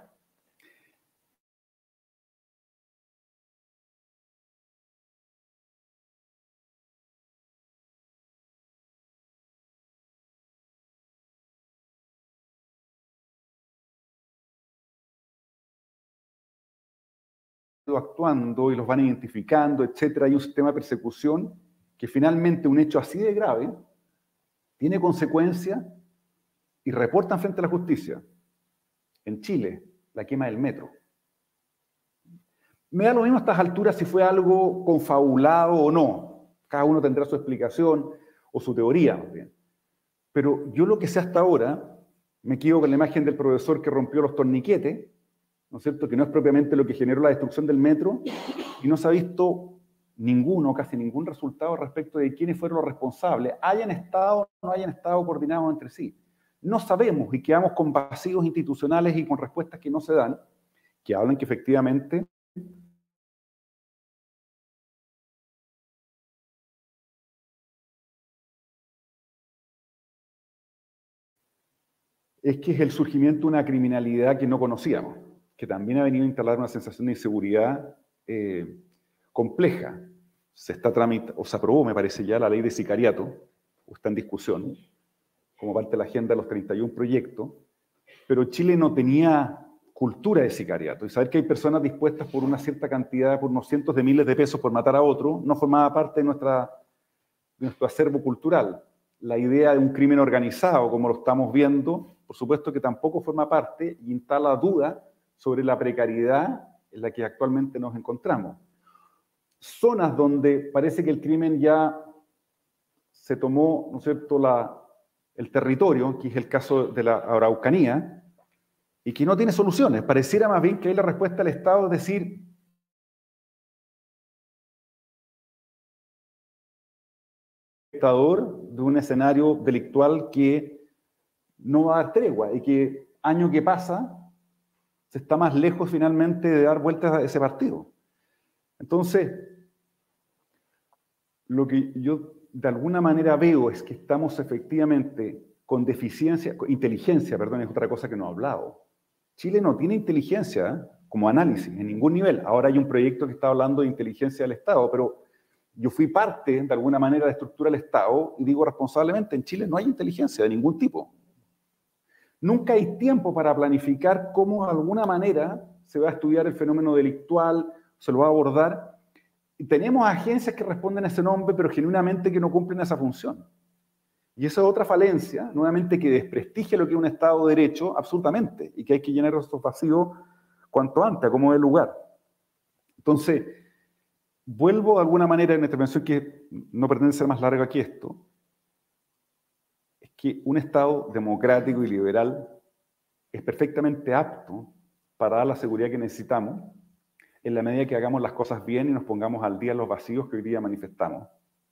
actuando y los van identificando, etcétera. Hay un sistema de persecución que finalmente un hecho así de grave tiene consecuencias y reportan frente a la justicia. En Chile, la quema del metro. Me da lo mismo a estas alturas si fue algo confabulado o no. Cada uno tendrá su explicación o su teoría, más bien. Pero yo lo que sé hasta ahora, me quedo con la imagen del profesor que rompió los torniquetes, ¿no es cierto?, que no es propiamente lo que generó la destrucción del metro, y no se ha visto ninguno, casi ningún resultado respecto de quiénes fueron los responsables, hayan estado o no hayan estado coordinados entre sí. no sabemos y quedamos con vacíos institucionales y con respuestas que no se dan, que hablan que efectivamente es que es el surgimiento de una criminalidad que no conocíamos, que también ha venido a instalar una sensación de inseguridad eh, compleja. Se está tramitando, o se aprobó, me parece ya, la ley de sicariato, o está en discusión, como parte de la agenda de los treinta y un proyectos, pero Chile no tenía cultura de sicariato, y saber que hay personas dispuestas por una cierta cantidad, por unos cientos de miles de pesos por matar a otro, no formaba parte de, nuestra, de nuestro acervo cultural. La idea de un crimen organizado, como lo estamos viendo, por supuesto que tampoco forma parte y instala duda sobre la precariedad en la que actualmente nos encontramos. Zonas donde parece que el crimen ya se tomó, ¿no es cierto?, la, el territorio, que es el caso de la Araucanía, y que no tiene soluciones. Pareciera más bien que ahí la respuesta del Estado es decir, espectador de un escenario delictual que no va a dar tregua y que año que pasa se está más lejos finalmente de dar vueltas a ese partido. Entonces, lo que yo de alguna manera veo es que estamos efectivamente con deficiencia, inteligencia, perdón, es otra cosa que no he hablado. Chile no tiene inteligencia ¿eh? como análisis en ningún nivel. Ahora hay un proyecto que está hablando de inteligencia del Estado, pero yo fui parte de alguna manera de estructura del Estado y digo responsablemente, en Chile no hay inteligencia de ningún tipo. Nunca hay tiempo para planificar cómo de alguna manera se va a estudiar el fenómeno delictual, se lo va a abordar. Y tenemos agencias que responden a ese nombre, pero genuinamente que no cumplen esa función. Y esa es otra falencia, nuevamente, que desprestigia lo que es un Estado de Derecho, absolutamente, y que hay que llenar esos vacíos cuanto antes, como es el lugar. Entonces, vuelvo de alguna manera en una intervención que no pretende ser más larga que esto, es que un Estado democrático y liberal es perfectamente apto para dar la seguridad que necesitamos en la medida que hagamos las cosas bien y nos pongamos al día en los vacíos que hoy día manifestamos.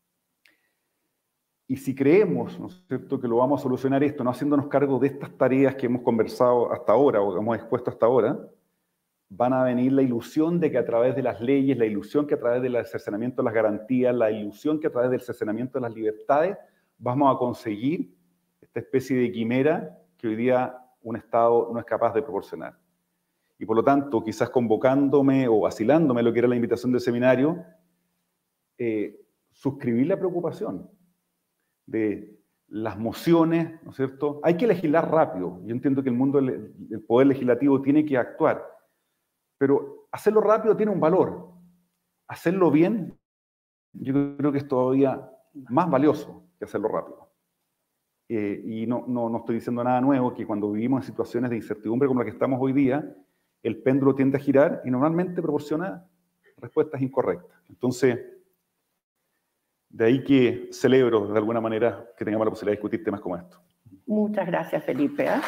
Y si creemos, ¿no es cierto?, que lo vamos a solucionar esto, no haciéndonos cargo de estas tareas que hemos conversado hasta ahora o que hemos expuesto hasta ahora, van a venir la ilusión de que a través de las leyes, la ilusión que a través del cercenamiento de las garantías, la ilusión que a través del cercenamiento de las libertades, vamos a conseguir esta especie de quimera que hoy día un Estado no es capaz de proporcionar. Y por lo tanto, quizás convocándome o vacilándome lo que era la invitación del seminario, eh, suscribir la preocupación de las mociones, ¿no es cierto? Hay que legislar rápido. Yo entiendo que el mundo, el poder legislativo tiene que actuar, pero hacerlo rápido tiene un valor. Hacerlo bien, yo creo que es todavía más valioso que hacerlo rápido. Eh, y no, no, no estoy diciendo nada nuevo, que cuando vivimos en situaciones de incertidumbre como la que estamos hoy día, el péndulo tiende a girar y normalmente proporciona respuestas incorrectas. Entonces, de ahí que celebro de alguna manera que tengamos la posibilidad de discutir temas como estos. Muchas gracias, Felipe. ¿eh?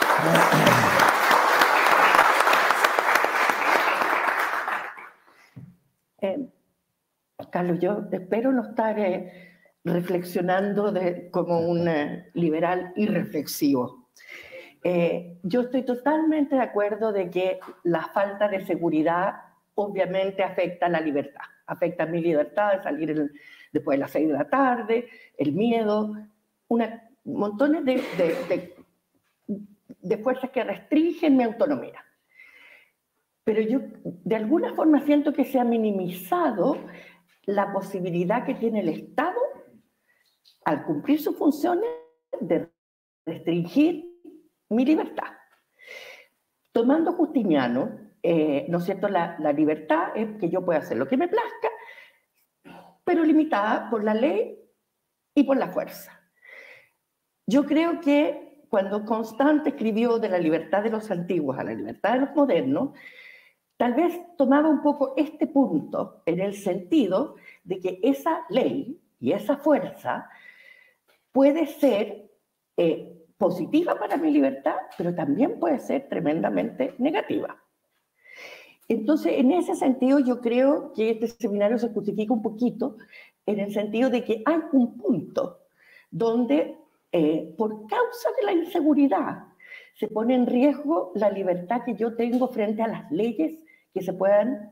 Eh, Carlos, yo espero no estar eh, reflexionando de, como un eh, liberal irreflexivo. Eh, yo estoy totalmente de acuerdo de que la falta de seguridad obviamente afecta la libertad, afecta mi libertad de salir el, después de las seis de la tarde, el miedo, una, montones de, de, de, de fuerzas que restringen mi autonomía. Pero yo de alguna forma siento que se ha minimizado la posibilidad que tiene el Estado, al cumplir sus funciones, de restringir mi libertad. Tomando Justiniano, eh, ¿no es cierto?, la, la libertad es que yo pueda hacer lo que me plazca, pero limitada por la ley y por la fuerza. Yo creo que cuando Constante escribió de la libertad de los antiguos a la libertad de los modernos, tal vez tomaba un poco este punto en el sentido de que esa ley y esa fuerza puede ser eh, positiva para mi libertad, pero también puede ser tremendamente negativa. Entonces, en ese sentido, yo creo que este seminario se justifica un poquito en el sentido de que hay un punto donde eh, por causa de la inseguridad. Se pone en riesgo la libertad que yo tengo frente a las leyes que se puedan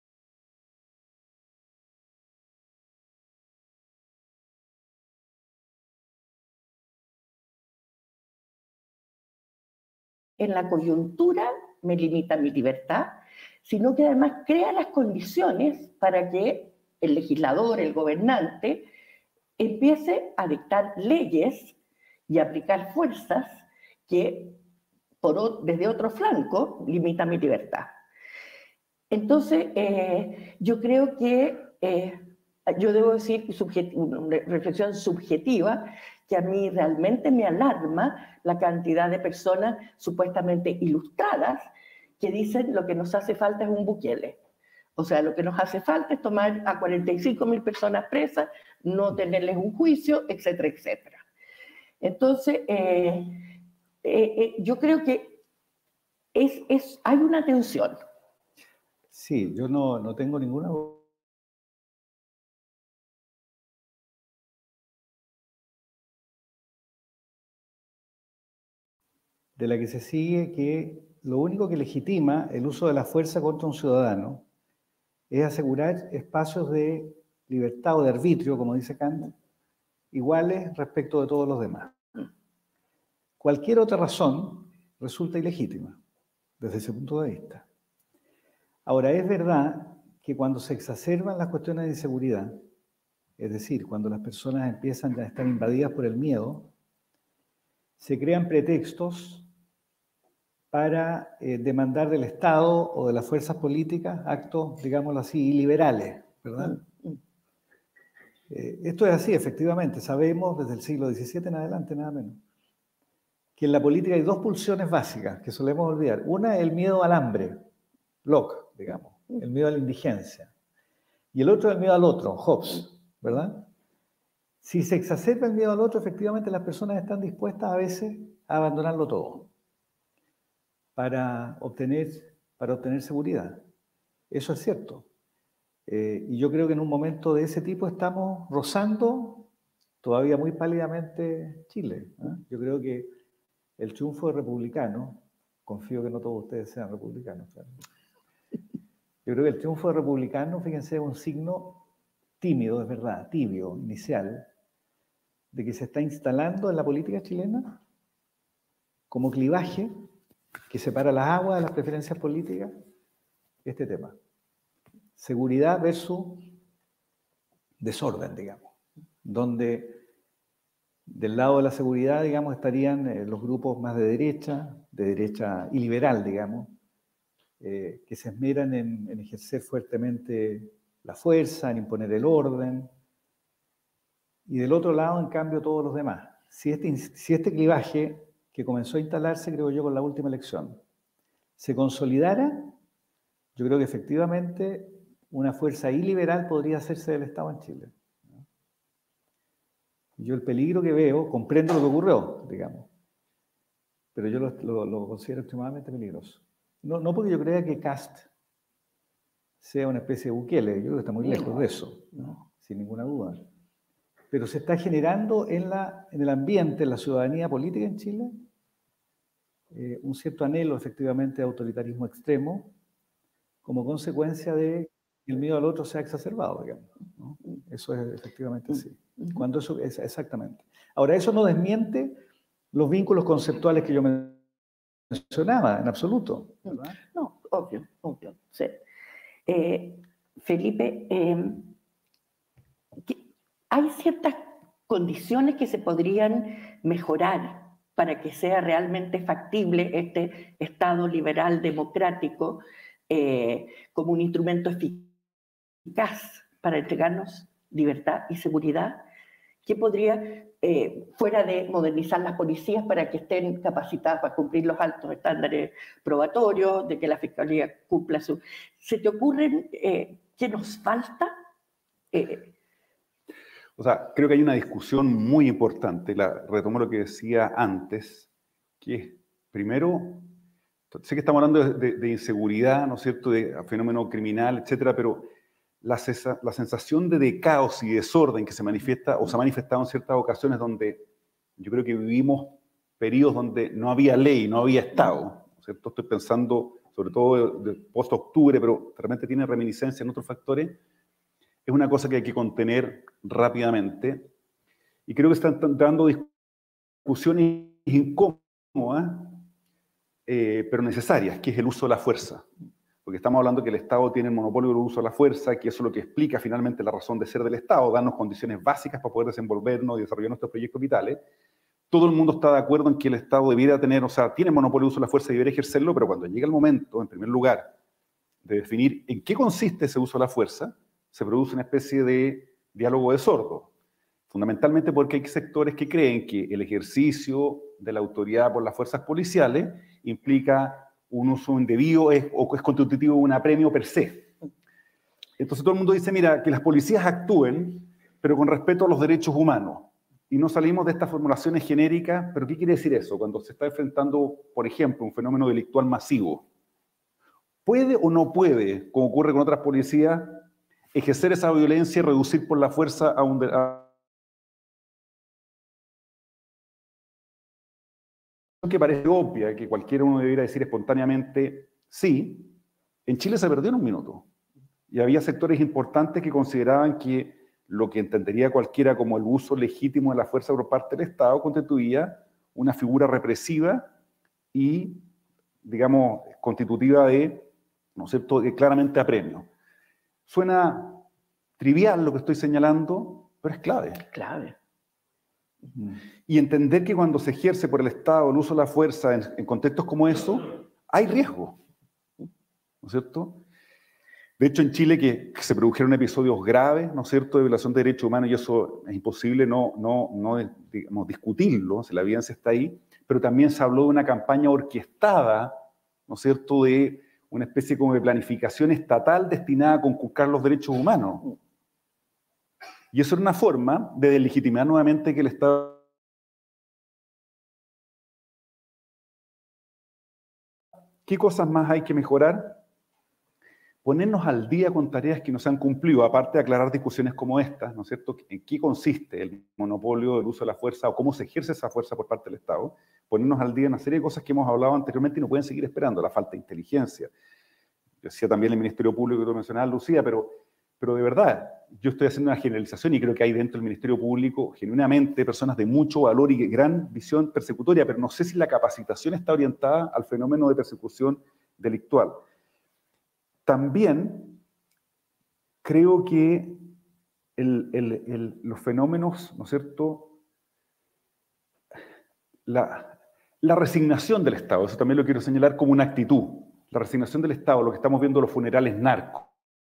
en la coyuntura me limita mi libertad, sino que además crea las condiciones para que el legislador, el gobernante, empiece a dictar leyes y aplicar fuerzas que por, desde otro flanco limitan mi libertad. Entonces, eh, yo creo que, eh, yo debo decir, una reflexión subjetiva, que a mí realmente me alarma la cantidad de personas supuestamente ilustradas que dicen lo que nos hace falta es un Bukele. O sea, lo que nos hace falta es tomar a cuarenta y cinco mil personas presas, no tenerles un juicio, etcétera, etcétera. Entonces, eh, eh, eh, yo creo que es, es, hay una tensión. Sí, yo no, no tengo ninguna... de la que se sigue que lo único que legitima el uso de la fuerza contra un ciudadano es asegurar espacios de libertad o de arbitrio, como dice Kant, iguales respecto de todos los demás. Cualquier otra razón resulta ilegítima desde ese punto de vista. Ahora, es verdad que cuando se exacerban las cuestiones de inseguridad, es decir, cuando las personas empiezan a estar invadidas por el miedo, se crean pretextos para eh, demandar del Estado o de las fuerzas políticas actos, digámoslo así, iliberales, ¿verdad? Mm, mm. Eh, esto es así, efectivamente. Sabemos desde el siglo diecisiete en adelante, nada menos, que en la política hay dos pulsiones básicas que solemos olvidar. Una es el miedo al hambre, Locke, digamos, el miedo a la indigencia. Y el otro es el miedo al otro, Hobbes, ¿verdad? Si se exacerba el miedo al otro, efectivamente las personas están dispuestas a veces a abandonarlo todo para obtener, para obtener seguridad. Eso es cierto. Eh, y yo creo que en un momento de ese tipo estamos rozando todavía muy pálidamente Chile, ¿eh? Yo creo que el triunfo de republicano, confío que no todos ustedes sean republicanos, claro. Yo creo que el triunfo de republicano, fíjense, es un signo tímido, es verdad, tibio, inicial, de que se está instalando en la política chilena como clivaje que separa las aguas de las preferencias políticas, este tema. Seguridad versus desorden, digamos. Donde del lado de la seguridad, digamos, estarían eh, los grupos más de derecha, de derecha y liberal, digamos, eh, que se esmeran en, en ejercer fuertemente la fuerza, en imponer el orden. Y del otro lado, en cambio, todos los demás. Si este, si este clivaje que comenzó a instalarse, creo yo, con la última elección, se consolidara, yo creo que efectivamente una fuerza iliberal podría hacerse del Estado en Chile. Yo el peligro que veo, comprendo lo que ocurrió, digamos, pero yo lo, lo, lo considero extremadamente peligroso. No, no porque yo crea que Kast sea una especie de Bukele, yo creo que está muy lejos de eso, ¿no? Sin ninguna duda. Pero se está generando en, la, en el ambiente, en la ciudadanía política en Chile, eh, un cierto anhelo efectivamente de autoritarismo extremo como consecuencia de que el miedo al otro se ha exacerbado, digamos, ¿no? Eso es efectivamente así. Cuando eso es exactamente. Ahora, eso no desmiente los vínculos conceptuales que yo mencionaba, en absoluto, ¿verdad? No, obvio, obvio, sí. Eh, Felipe, eh, hay ciertas condiciones que se podrían mejorar para que sea realmente factible este Estado liberal democrático eh, como un instrumento eficaz para entregarnos libertad y seguridad. ¿Qué podría, eh, fuera de modernizar las policías para que estén capacitadas para cumplir los altos estándares probatorios, de que la Fiscalía cumpla su... ¿Se te ocurre eh, qué nos falta? Eh, O sea, creo que hay una discusión muy importante, la, retomo lo que decía antes, que es, primero, sé que estamos hablando de, de, de inseguridad, ¿no es cierto?, de fenómeno criminal, etcétera, pero la, la sensación de, de caos y desorden que se manifiesta o se ha manifestado en ciertas ocasiones donde yo creo que vivimos periodos donde no había ley, no había Estado, ¿no es cierto? Estoy pensando sobre todo de, de post-octubre, pero realmente tiene reminiscencia en otros factores. Es una cosa que hay que contener rápidamente. Y creo que están dando discusiones incómodas, eh, pero necesarias, que es el uso de la fuerza. Porque estamos hablando que el Estado tiene el monopolio del uso de la fuerza, que eso es lo que explica finalmente la razón de ser del Estado, darnos condiciones básicas para poder desenvolvernos y desarrollar nuestros proyectos vitales. Todo el mundo está de acuerdo en que el Estado debiera tener, o sea, tiene monopolio del uso de la fuerza y debería ejercerlo, pero cuando llega el momento, en primer lugar, de definir en qué consiste ese uso de la fuerza, se produce una especie de diálogo de sordos. Fundamentalmente porque hay sectores que creen que el ejercicio de la autoridad por las fuerzas policiales implica un uso indebido es, o es constitutivo de un apremio per se. Entonces todo el mundo dice, mira, que las policías actúen, pero con respeto a los derechos humanos. Y no salimos de estas formulaciones genéricas, pero ¿qué quiere decir eso? Cuando se está enfrentando, por ejemplo, un fenómeno delictual masivo, ¿puede o no puede, como ocurre con otras policías, ejercer esa violencia y reducir por la fuerza a un... A que parece obvia, que cualquiera uno debiera decir espontáneamente sí, en Chile se perdió en un minuto. Y había sectores importantes que consideraban que lo que entendería cualquiera como el uso legítimo de la fuerza por parte del Estado constituía una figura represiva y, digamos, constitutiva de, ¿no es cierto?, de claramente apremio. Suena trivial lo que estoy señalando, pero es clave. Es clave. Y entender que cuando se ejerce por el Estado el uso de la fuerza en, en contextos como eso, hay riesgo, ¿no es cierto? De hecho, en Chile que, que se produjeron episodios graves, ¿no es cierto?, de violación de derechos humanos, y eso es imposible no, no, no digamos, discutirlo, si la evidencia está ahí, pero también se habló de una campaña orquestada, ¿no es cierto?, de una especie como de planificación estatal destinada a conculcar los derechos humanos. Y eso era una forma de deslegitimar nuevamente que el Estado... ¿Qué cosas más hay que mejorar? Ponernos al día con tareas que no se han cumplido, aparte de aclarar discusiones como estas, ¿no es cierto? ¿En qué consiste el monopolio del uso de la fuerza o cómo se ejerce esa fuerza por parte del Estado? Ponernos al día en una serie de cosas que hemos hablado anteriormente y no pueden seguir esperando, la falta de inteligencia. Yo decía también el Ministerio Público que tú mencionabas, Lucía, pero... Pero de verdad, yo estoy haciendo una generalización y creo que hay dentro del Ministerio Público genuinamente personas de mucho valor y gran visión persecutoria, pero no sé si la capacitación está orientada al fenómeno de persecución delictual. También creo que el, el, el, los fenómenos, ¿no es cierto?, la, la resignación del Estado, eso también lo quiero señalar como una actitud, la resignación del Estado, lo que estamos viendo en los funerales narcos.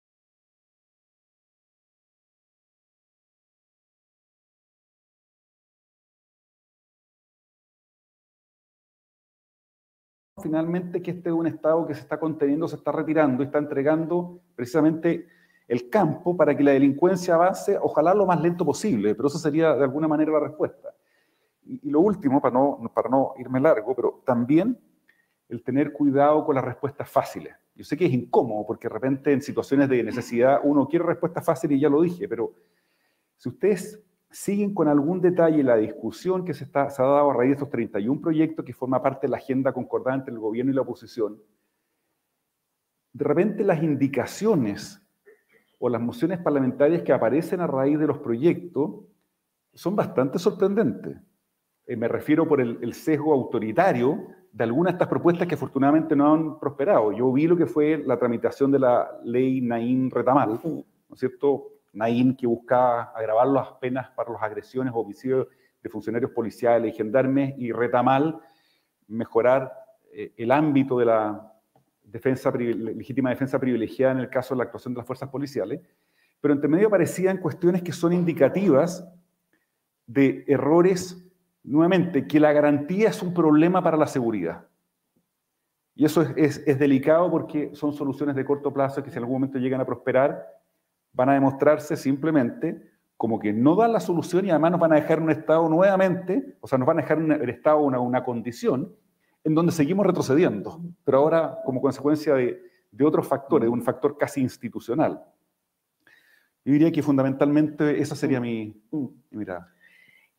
Finalmente que este es un Estado que se está conteniendo, se está retirando y está entregando precisamente el campo para que la delincuencia avance, ojalá lo más lento posible, pero eso sería de alguna manera la respuesta. Y, y lo último, para no, para no irme largo, pero también el tener cuidado con las respuestas fáciles. Yo sé que es incómodo porque de repente en situaciones de necesidad uno quiere respuestas fáciles y ya lo dije, pero si ustedes siguen con algún detalle la discusión que se, está, se ha dado a raíz de estos treinta y un proyectos que forma parte de la agenda concordada entre el gobierno y la oposición, de repente las indicaciones o las mociones parlamentarias que aparecen a raíz de los proyectos son bastante sorprendentes. Eh, me refiero por el, el sesgo autoritario de algunas de estas propuestas que afortunadamente no han prosperado. Yo vi lo que fue la tramitación de la ley Naín-Retamal, ¿no es cierto?, Naín, que buscaba agravar las penas para las agresiones o homicidios de funcionarios policiales y gendarmes, y Retamal, mejorar eh, el ámbito de la defensa, legítima defensa privilegiada en el caso de la actuación de las fuerzas policiales, pero entre medio aparecían cuestiones que son indicativas de errores, nuevamente, que la garantía es un problema para la seguridad. Y eso es, es, es delicado porque son soluciones de corto plazo que si en algún momento llegan a prosperar, van a demostrarse simplemente como que no dan la solución y además nos van a dejar un estado nuevamente, o sea, nos van a dejar un, el estado una, una condición en donde seguimos retrocediendo, pero ahora como consecuencia de, de otros factores, de un factor casi institucional. Yo diría que fundamentalmente esa sería mi, mi mirada.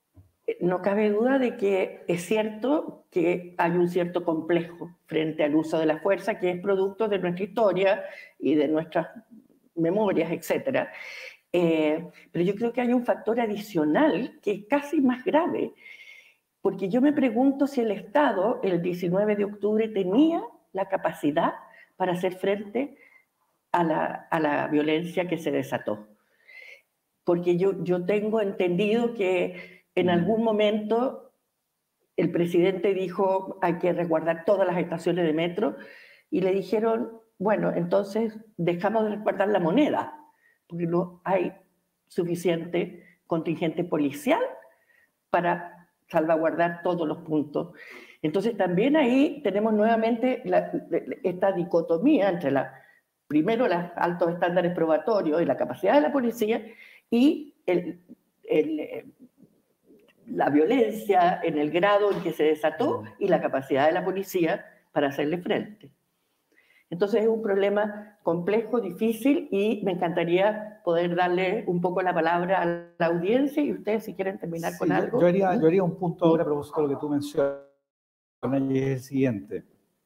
no cabe duda de que es cierto que hay un cierto complejo frente al uso de la fuerza, que es producto de nuestra historia y de nuestras memorias, etcétera. Eh, pero yo creo que hay un factor adicional que es casi más grave, porque yo me pregunto si el Estado, el diecinueve de octubre, tenía la capacidad para hacer frente a la, a la violencia que se desató. Porque yo, yo tengo entendido que en algún momento el presidente dijo hay que resguardar todas las estaciones de metro y le dijeron, bueno, entonces dejamos de resguardar la moneda, porque no hay suficiente contingente policial para salvaguardar todos los puntos. Entonces también ahí tenemos nuevamente la, esta dicotomía entre la, primero los altos estándares probatorios y la capacidad de la policía y el, el, la violencia en el grado en que se desató y la capacidad de la policía para hacerle frente. Entonces es un problema complejo, difícil, y me encantaría poder darle un poco la palabra a la audiencia y ustedes si quieren terminar sí, con algo. Yo haría, yo haría un punto ahora a propósito de lo que tú mencionas, y es el siguiente.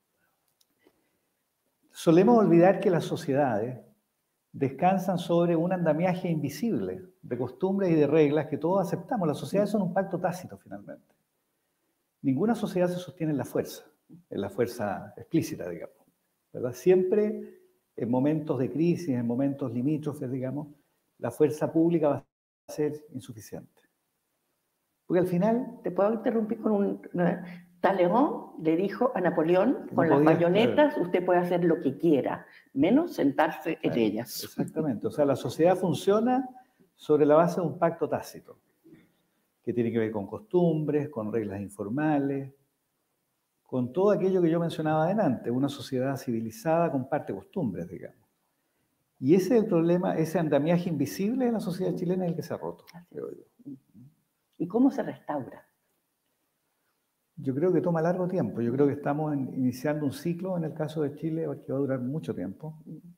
Solemos olvidar que las sociedades descansan sobre un andamiaje invisible de costumbres y de reglas que todos aceptamos. Las sociedades son un pacto tácito, finalmente. Ninguna sociedad se sostiene en la fuerza, en la fuerza explícita, digamos, ¿verdad? Siempre en momentos de crisis, en momentos limítrofes, digamos, la fuerza pública va a ser insuficiente. Porque al final... ¿Te puedo interrumpir con un... Talleyrand le dijo a Napoleón, con no las podía, bayonetas claro, usted puede hacer lo que quiera, menos sentarse claro, en ellas. Exactamente. O sea, la sociedad funciona sobre la base de un pacto tácito, que tiene que ver con costumbres, con reglas informales, con todo aquello que yo mencionaba adelante. Una sociedad civilizada comparte costumbres, digamos. Y ese es el problema, ese andamiaje invisible de la sociedad chilena es el que se ha roto, creo yo. ¿Y cómo se restaura? Yo creo que toma largo tiempo. Yo creo que estamos en, iniciando un ciclo, en el caso de Chile, que va a durar mucho tiempo.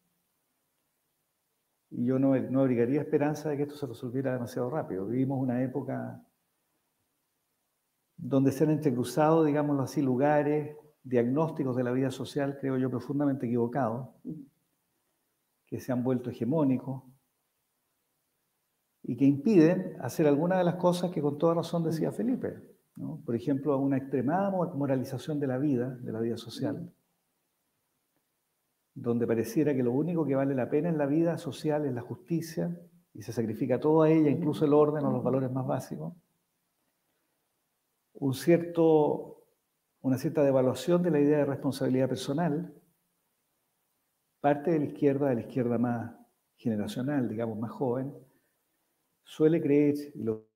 Y yo no, no abrigaría esperanza de que esto se resolviera demasiado rápido. Vivimos una época donde se han entrecruzado, digámoslo así, lugares, diagnósticos de la vida social, creo yo, profundamente equivocados, que se han vuelto hegemónicos y que impiden hacer algunas de las cosas que con toda razón decía Felipe, ¿no? Por ejemplo, una extremada moralización de la vida, de la vida social, donde pareciera que lo único que vale la pena en la vida social es la justicia y se sacrifica todo a ella, incluso el orden o los valores más básicos. Un cierto, una cierta devaluación de la idea de responsabilidad personal, parte de la izquierda, de la izquierda más generacional, digamos, más joven, suele creer, y lo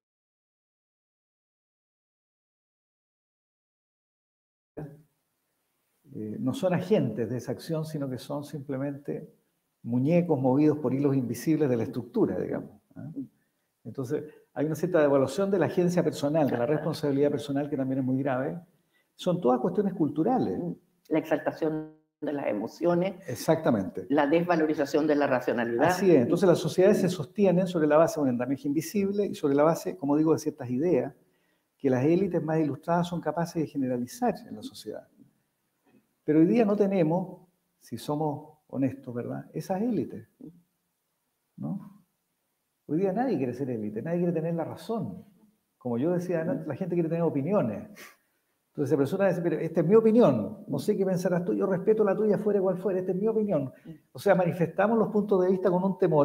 Eh, no son agentes de esa acción, sino que son simplemente muñecos movidos por hilos invisibles de la estructura, digamos. ¿eh? Entonces, hay una cierta devaluación de la agencia personal, de la responsabilidad personal, que también es muy grave. Son todas cuestiones culturales. La exaltación de las emociones. Exactamente. La desvalorización de la racionalidad. Así es. Entonces, las sociedades se sostienen sobre la base de un andamiaje invisible y sobre la base, como digo, de ciertas ideas que las élites más ilustradas son capaces de generalizar en la sociedad. Pero hoy día no tenemos, si somos honestos, ¿verdad?, esas élites, ¿no? Hoy día nadie quiere ser élite, nadie quiere tener la razón. Como yo decía, la gente quiere tener opiniones. Entonces, la persona dice, pero esta es mi opinión, no sé qué pensarás tú, yo respeto la tuya fuera cual fuera, esta es mi opinión. O sea, manifestamos los puntos de vista con un temor.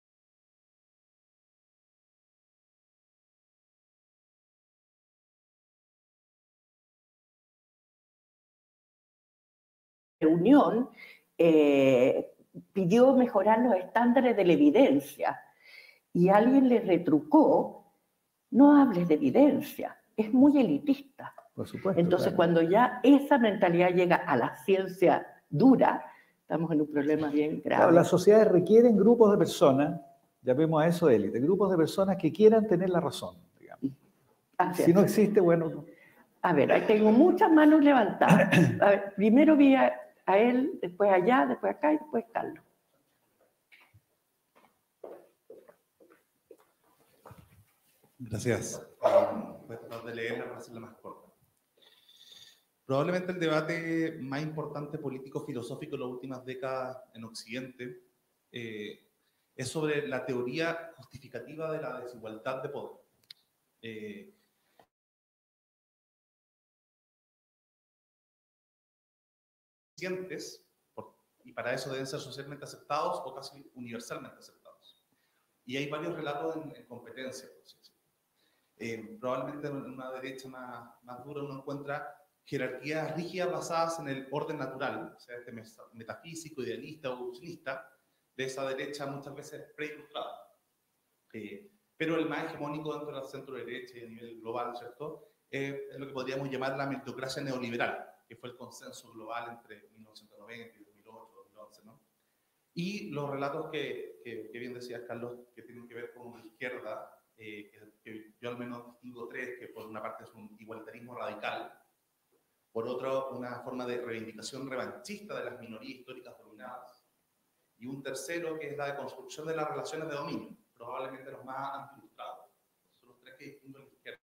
Reunión eh, pidió mejorar los estándares de la evidencia y alguien le retrucó, no hables de evidencia, es muy elitista. Por supuesto. Entonces, claro. cuando ya esa mentalidad llega a la ciencia dura, estamos en un problema bien grave. Claro, las sociedades requieren grupos de personas, llamemos a eso élite, grupos de personas que quieran tener la razón, digamos. Si no existe, bueno... A ver, ahí tengo muchas manos levantadas. A ver, primero vi a, a él, después allá, después acá y después Carlos. Gracias. tratar de leerla para hacerla más corta. Probablemente el debate más importante político-filosófico en las últimas décadas en Occidente eh, es sobre la teoría justificativa de la desigualdad de poder. Eh, y para eso deben ser socialmente aceptados o casi universalmente aceptados. Y hay varios relatos en, en competencia, por así decirlo. Eh, probablemente en una derecha más, más dura uno encuentra jerarquías rígidas basadas en el orden natural, o sea, este metafísico, idealista o evolucionista, de esa derecha muchas veces preilustrada. Eh, pero el más hegemónico dentro de la centro-derecha y a nivel global, ¿cierto? Eh, es lo que podríamos llamar la meritocracia neoliberal, que fue el consenso global entre mil novecientos noventa y dos mil ocho, dos mil once, ¿no? Y los relatos que, que, que bien decías, Carlos, que tienen que ver con una izquierda, eh, que, que yo al menos distingo tres, que por una parte es un igualitarismo radical, por otro, una forma de reivindicación revanchista de las minorías históricas dominadas, y un tercero que es la de construcción de las relaciones de dominio, probablemente los más anti-ilustrados. Son los tres que distingo en la izquierda.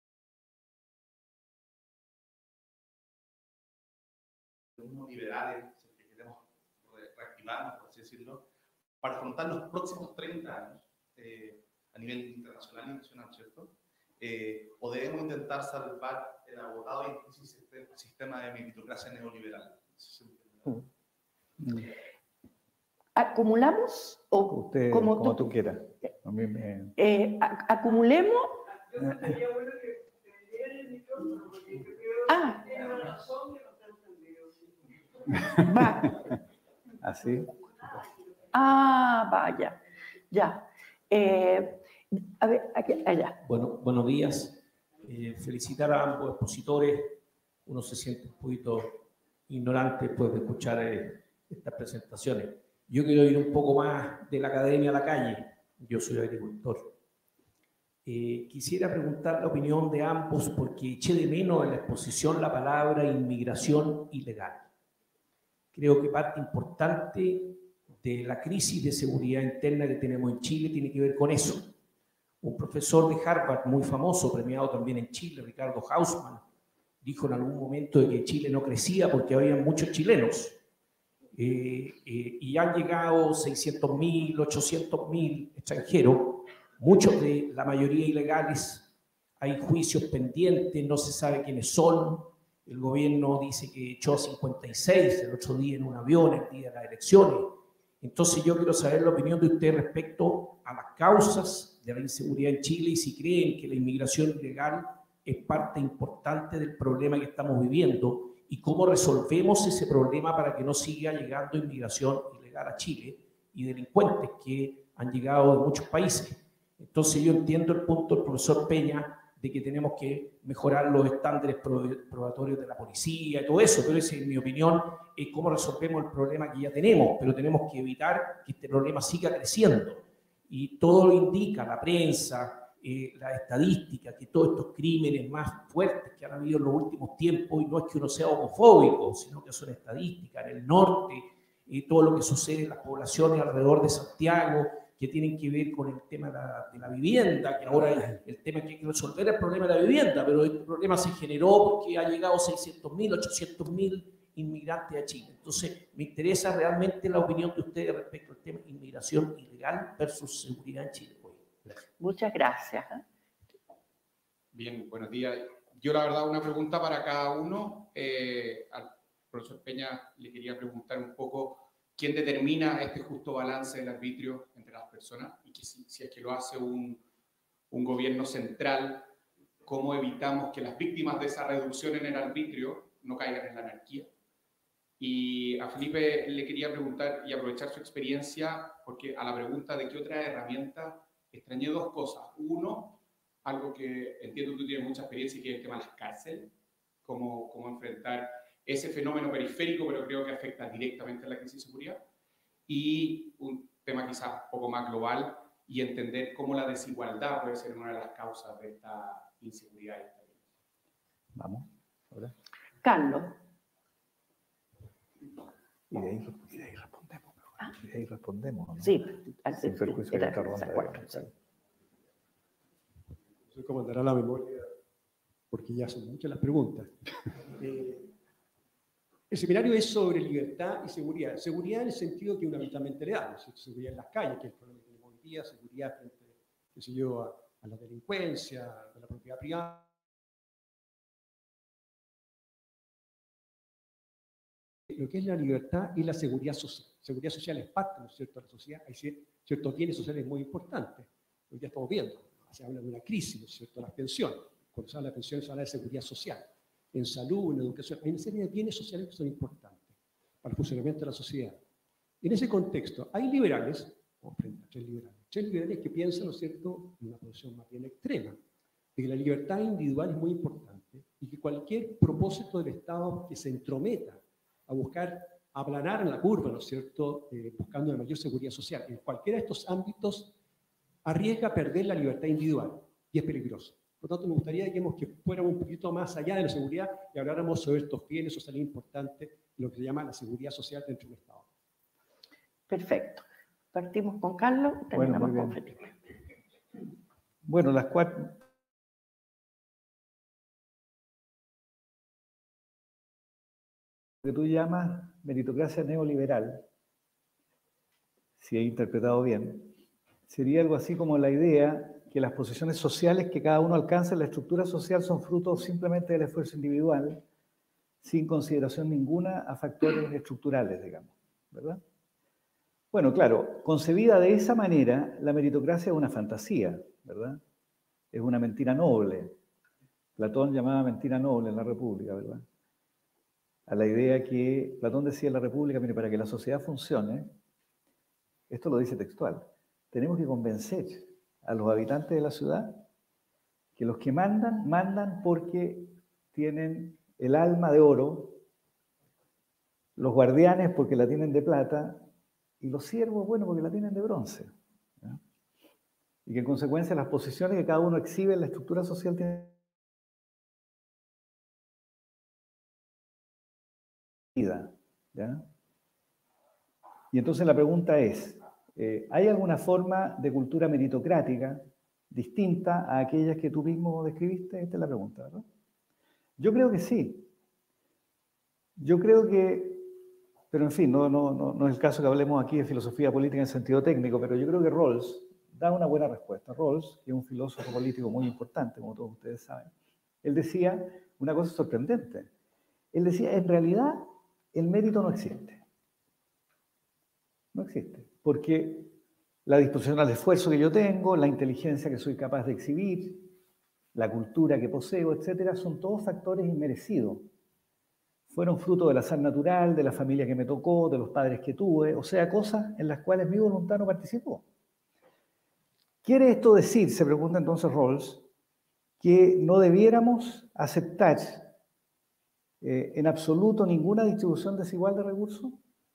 Los liberales, que queremos reactivarnos, por así decirlo, para afrontar los próximos treinta años eh, a nivel internacional y nacional, ¿cierto? Eh, o debemos intentar salvar el agotado y difícil sistema de meritocracia neoliberal. ¿Acumulamos o Usted, como, como tú, tú quieras? A mí me... eh, ¿Acumulemos? Yo creo que sería bueno que prendieran el micrófono, porque yo creo Ah. que tiene razón que no está entendido. Va. ¿Así? Ah, vaya. Ya. Eh, a ver, aquí, allá. Bueno, buenos días. Eh, felicitar a ambos expositores. Uno se siente un poquito ignorante después de escuchar eh, estas presentaciones. Yo quiero ir un poco más de la academia a la calle. Yo soy agricultor. Eh, quisiera preguntar la opinión de ambos porque eché de menos en la exposición la palabra inmigración ilegal. Creo que parte importante de la crisis de seguridad interna que tenemos en Chile tiene que ver con eso. Un profesor de Harvard muy famoso, premiado también en Chile, Ricardo Hausmann, dijo en algún momento de que Chile no crecía porque había muchos chilenos. Eh, eh, y han llegado seiscientos mil, ochocientos mil extranjeros, muchos de la mayoría ilegales. Hay juicios pendientes, no se sabe quiénes son. El gobierno dice que echó a cincuenta y seis el otro día en un avión, el día de las elecciones. Entonces yo quiero saber la opinión de usted respecto a las causas de la inseguridad en Chile y si creen que la inmigración ilegal es parte importante del problema que estamos viviendo y cómo resolvemos ese problema para que no siga llegando inmigración ilegal a Chile y delincuentes que han llegado de muchos países. Entonces yo entiendo el punto del profesor Peña de que tenemos que mejorar los estándares probatorios de la policía y todo eso, pero esa, en mi opinión, es cómo resolvemos el problema que ya tenemos, pero tenemos que evitar que este problema siga creciendo. Y todo lo indica, la prensa, eh, la estadística, que todos estos crímenes más fuertes que han habido en los últimos tiempos, y no es que uno sea homofóbico, sino que son estadísticas, en el norte, eh, todo lo que sucede en las poblaciones alrededor de Santiago, que tienen que ver con el tema de la, de la vivienda, que ahora el tema que hay que resolver es el problema de la vivienda, pero el problema se generó porque ha llegado seiscientos mil, ochocientos mil inmigrantes a Chile. Entonces, me interesa realmente la opinión de ustedes respecto al tema de inmigración ilegal versus seguridad en Chile. Gracias. Muchas gracias. Bien, buenos días. Yo, la verdad, una pregunta para cada uno. Eh, al profesor Peña le quería preguntar un poco quién determina este justo balance del arbitrio entre las personas y que si, si es que lo hace un, un gobierno central, cómo evitamos que las víctimas de esa reducción en el arbitrio no caigan en la anarquía. Y a Felipe le quería preguntar y aprovechar su experiencia, porque a la pregunta de qué otra herramienta extrañé dos cosas. Uno, algo que entiendo que tú tienes mucha experiencia y que es el tema de las cárceles, cómo, cómo enfrentar ese fenómeno periférico, pero creo que afecta directamente a la crisis de seguridad. Y un tema quizás un poco más global y entender cómo la desigualdad puede ser una de las causas de esta inseguridad. Vamos, ahora. Carlos. Y de ahí, y de ahí respondemos. Ah. Y de ahí respondemos, ¿no? Sí, sin perjuicio de esta ronda. Soy como dará la memoria. porque ya son muchas las preguntas. Eh, el seminario es sobre libertad y seguridad. Seguridad en el sentido que fundamentalmente le damos, seguridad en las calles, que es el problema que tenemos hoy día, seguridad frente, qué sé yo, a, a la delincuencia, a la propiedad privada. Lo que es la libertad y la seguridad social. Seguridad social es parte, ¿no es cierto?, de la sociedad. Hay ciertos bienes sociales muy importantes. Hoy ya estamos viendo, se habla de una crisis, ¿no es cierto?, las pensiones. Cuando se habla de pensiones se habla de seguridad social. En salud, en educación, hay una serie de bienes sociales que son importantes para el funcionamiento de la sociedad. En ese contexto, hay liberales, o frente a tres liberales, tres liberales que piensan, ¿no es cierto?, en una posición más bien extrema, de que la libertad individual es muy importante y que cualquier propósito del Estado que se entrometa a buscar aplanar en la curva, ¿no es cierto?, eh, buscando una mayor seguridad social, en cualquiera de estos ámbitos arriesga a perder la libertad individual y es peligroso. Por lo tanto, me gustaría digamos, que fuéramos un poquito más allá de la seguridad y habláramos sobre estos bienes sociales importantes, lo que se llama la seguridad social dentro del Estado. Perfecto. Partimos con Carlos, terminamos bueno, con Felipe. Bueno, las cuatro... que tú llamas meritocracia neoliberal, si he interpretado bien, sería algo así como la idea que las posiciones sociales que cada uno alcanza en la estructura social son fruto simplemente del esfuerzo individual, sin consideración ninguna a factores estructurales, digamos, ¿verdad? Bueno, claro, concebida de esa manera, la meritocracia es una fantasía, ¿verdad? Es una mentira noble. Platón llamaba mentira noble en la República, ¿verdad? A la idea que Platón decía en la República, mire, para que la sociedad funcione, esto lo dice textual, tenemos que convencer a los habitantes de la ciudad que los que mandan, mandan porque tienen el alma de oro, los guardianes porque la tienen de plata, y los siervos, bueno, porque la tienen de bronce. ¿Ya? Y que en consecuencia las posiciones que cada uno exhibe en la estructura social tienen vida. ¿Ya? Y entonces la pregunta es, eh, ¿hay alguna forma de cultura meritocrática distinta a aquellas que tú mismo describiste? Esta es la pregunta, ¿verdad? Yo creo que sí. Yo creo que, pero en fin, no, no, no, no es el caso que hablemos aquí de filosofía política en sentido técnico, pero yo creo que Rawls da una buena respuesta. Rawls, que es un filósofo político muy importante, como todos ustedes saben, él decía una cosa sorprendente. Él decía, en realidad, el mérito no existe. No existe. Porque la disposición al esfuerzo que yo tengo, la inteligencia que soy capaz de exhibir, la cultura que poseo, etcétera, son todos factores inmerecidos. Fueron fruto del azar natural, de la familia que me tocó, de los padres que tuve, o sea, cosas en las cuales mi voluntad no participó. ¿Quiere esto decir, se pregunta entonces Rawls, que no debiéramos aceptar eh, en absoluto ninguna distribución desigual de recursos?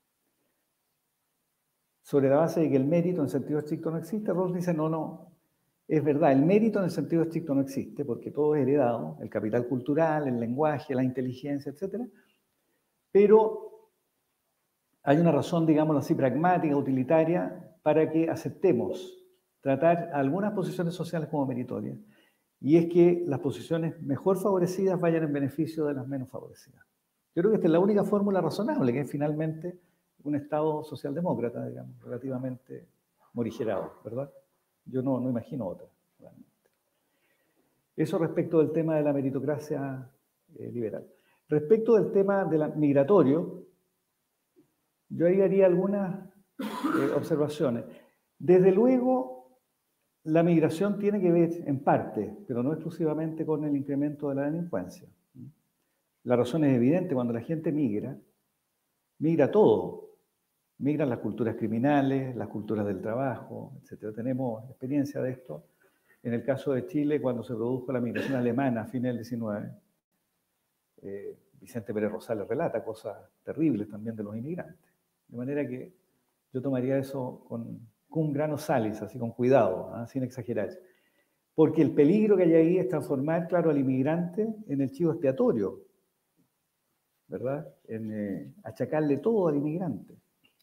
Sobre la base de que el mérito en sentido estricto no existe, Rawls dice, no, no, es verdad, el mérito en el sentido estricto no existe, porque todo es heredado, el capital cultural, el lenguaje, la inteligencia, etcétera. Pero hay una razón, digámoslo así, pragmática, utilitaria, para que aceptemos tratar a algunas posiciones sociales como meritorias, y es que las posiciones mejor favorecidas vayan en beneficio de las menos favorecidas. Yo creo que esta es la única fórmula razonable, que es finalmente un Estado socialdemócrata, digamos, relativamente morigerado, ¿verdad? Yo no, no imagino otra, realmente. Eso respecto del tema de la meritocracia eh, liberal. Respecto del tema de la, migratorio, yo ahí haría algunas eh, observaciones. Desde luego, la migración tiene que ver, en parte, pero no exclusivamente, con el incremento de la delincuencia. La razón es evidente, cuando la gente migra, migra todo. Migran las culturas criminales, las culturas del trabajo, etcétera. Tenemos experiencia de esto. En el caso de Chile, cuando se produjo la migración alemana a fines del diecinueve, eh, Vicente Pérez Rosales relata cosas terribles también de los inmigrantes. De manera que yo tomaría eso con, con un grano salis, así con cuidado, ¿eh? Sin exagerar. Porque el peligro que hay ahí es transformar, claro, al inmigrante en el chivo expiatorio, ¿verdad? En eh, achacarle todo al inmigrante.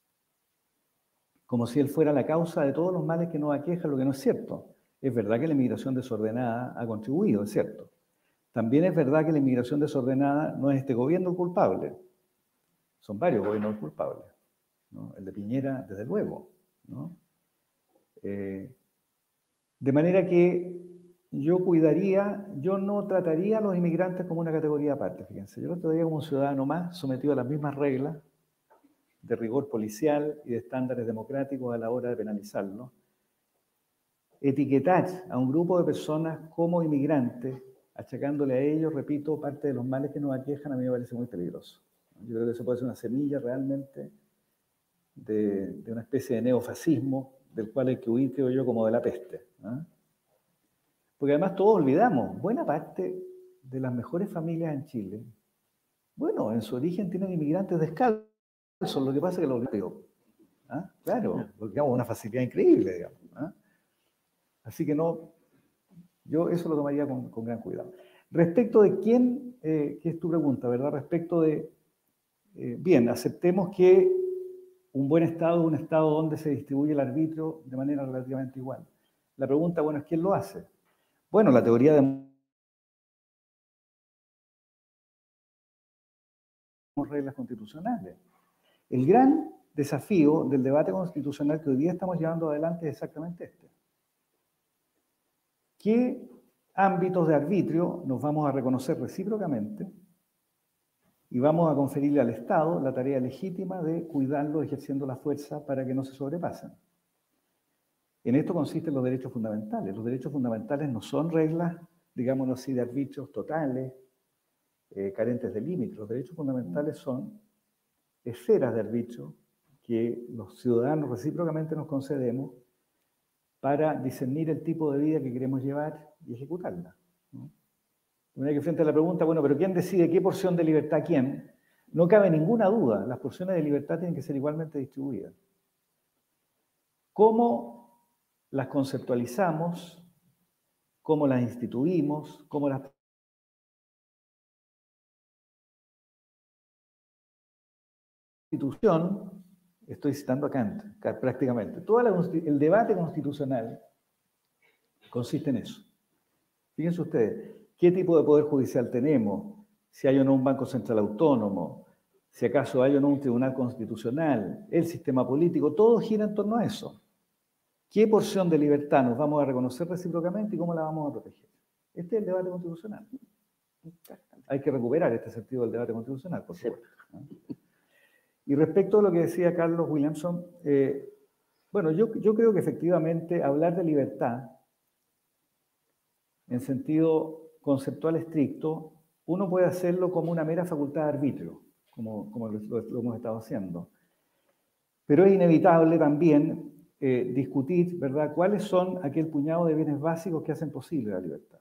Como si él fuera la causa de todos los males que nos aquejan, lo que no es cierto. Es verdad que la inmigración desordenada ha contribuido, es cierto. También es verdad que la inmigración desordenada no es este gobierno el culpable. Son varios gobiernos culpables, ¿no? El de Piñera, desde luego, ¿no? Eh, de manera que yo cuidaría, yo no trataría a los inmigrantes como una categoría aparte, fíjense. Yo los trataría como un ciudadano más, sometido a las mismas reglas de rigor policial y de estándares democráticos a la hora de penalizarlo. Etiquetar a un grupo de personas como inmigrantes, achacándole a ellos, repito, parte de los males que nos aquejan, a mí me parece muy peligroso. Yo creo que eso puede ser una semilla realmente de, de una especie de neofascismo del cual hay que huir, creo yo, como de la peste, ¿eh? Porque además todos olvidamos, buena parte de las mejores familias en Chile, bueno, en su origen tienen inmigrantes descalzos, lo que pasa es que los olvidamos. ¿Ah? Claro, porque digamos una facilidad increíble, digamos. ¿Ah? Así que no, yo eso lo tomaría con, con gran cuidado. Respecto de quién, eh, que es tu pregunta, ¿verdad? Respecto de, eh, bien, aceptemos que un buen Estado es un Estado donde se distribuye el arbitrio de manera relativamente igual. La pregunta, bueno, es ¿quién lo hace? Bueno, la teoría de reglas constitucionales. El gran desafío del debate constitucional que hoy día estamos llevando adelante es exactamente este. ¿Qué ámbitos de arbitrio nos vamos a reconocer recíprocamente y vamos a conferirle al Estado la tarea legítima de cuidarlo ejerciendo la fuerza para que no se sobrepasen? En esto consisten los derechos fundamentales. Los derechos fundamentales no son reglas, digámoslo así, de arbitrios totales, eh, carentes de límites. Los derechos fundamentales son esferas de arbitrio que los ciudadanos recíprocamente nos concedemos para discernir el tipo de vida que queremos llevar y ejecutarla, ¿no? De manera que frente a la pregunta, bueno, pero ¿quién decide qué porción de libertad a quién? No cabe ninguna duda, las porciones de libertad tienen que ser igualmente distribuidas. ¿Cómo las conceptualizamos? ¿Cómo las instituimos? ¿Cómo las Constitución, estoy citando a Kant, prácticamente. Todo el debate constitucional consiste en eso. Fíjense ustedes, ¿qué tipo de poder judicial tenemos? Si hay o no un Banco Central Autónomo, si acaso hay o no un Tribunal Constitucional, el sistema político, todo gira en torno a eso. ¿Qué porción de libertad nos vamos a reconocer recíprocamente y cómo la vamos a proteger? Este es el debate constitucional. Hay que recuperar este sentido del debate constitucional, por supuesto, ¿no? Y respecto a lo que decía Carlos Williamson, eh, bueno, yo, yo creo que efectivamente hablar de libertad en sentido conceptual estricto, uno puede hacerlo como una mera facultad de arbitrio, como, como lo, lo hemos estado haciendo. Pero es inevitable también eh, discutir, ¿verdad?, cuáles son aquel puñado de bienes básicos que hacen posible la libertad.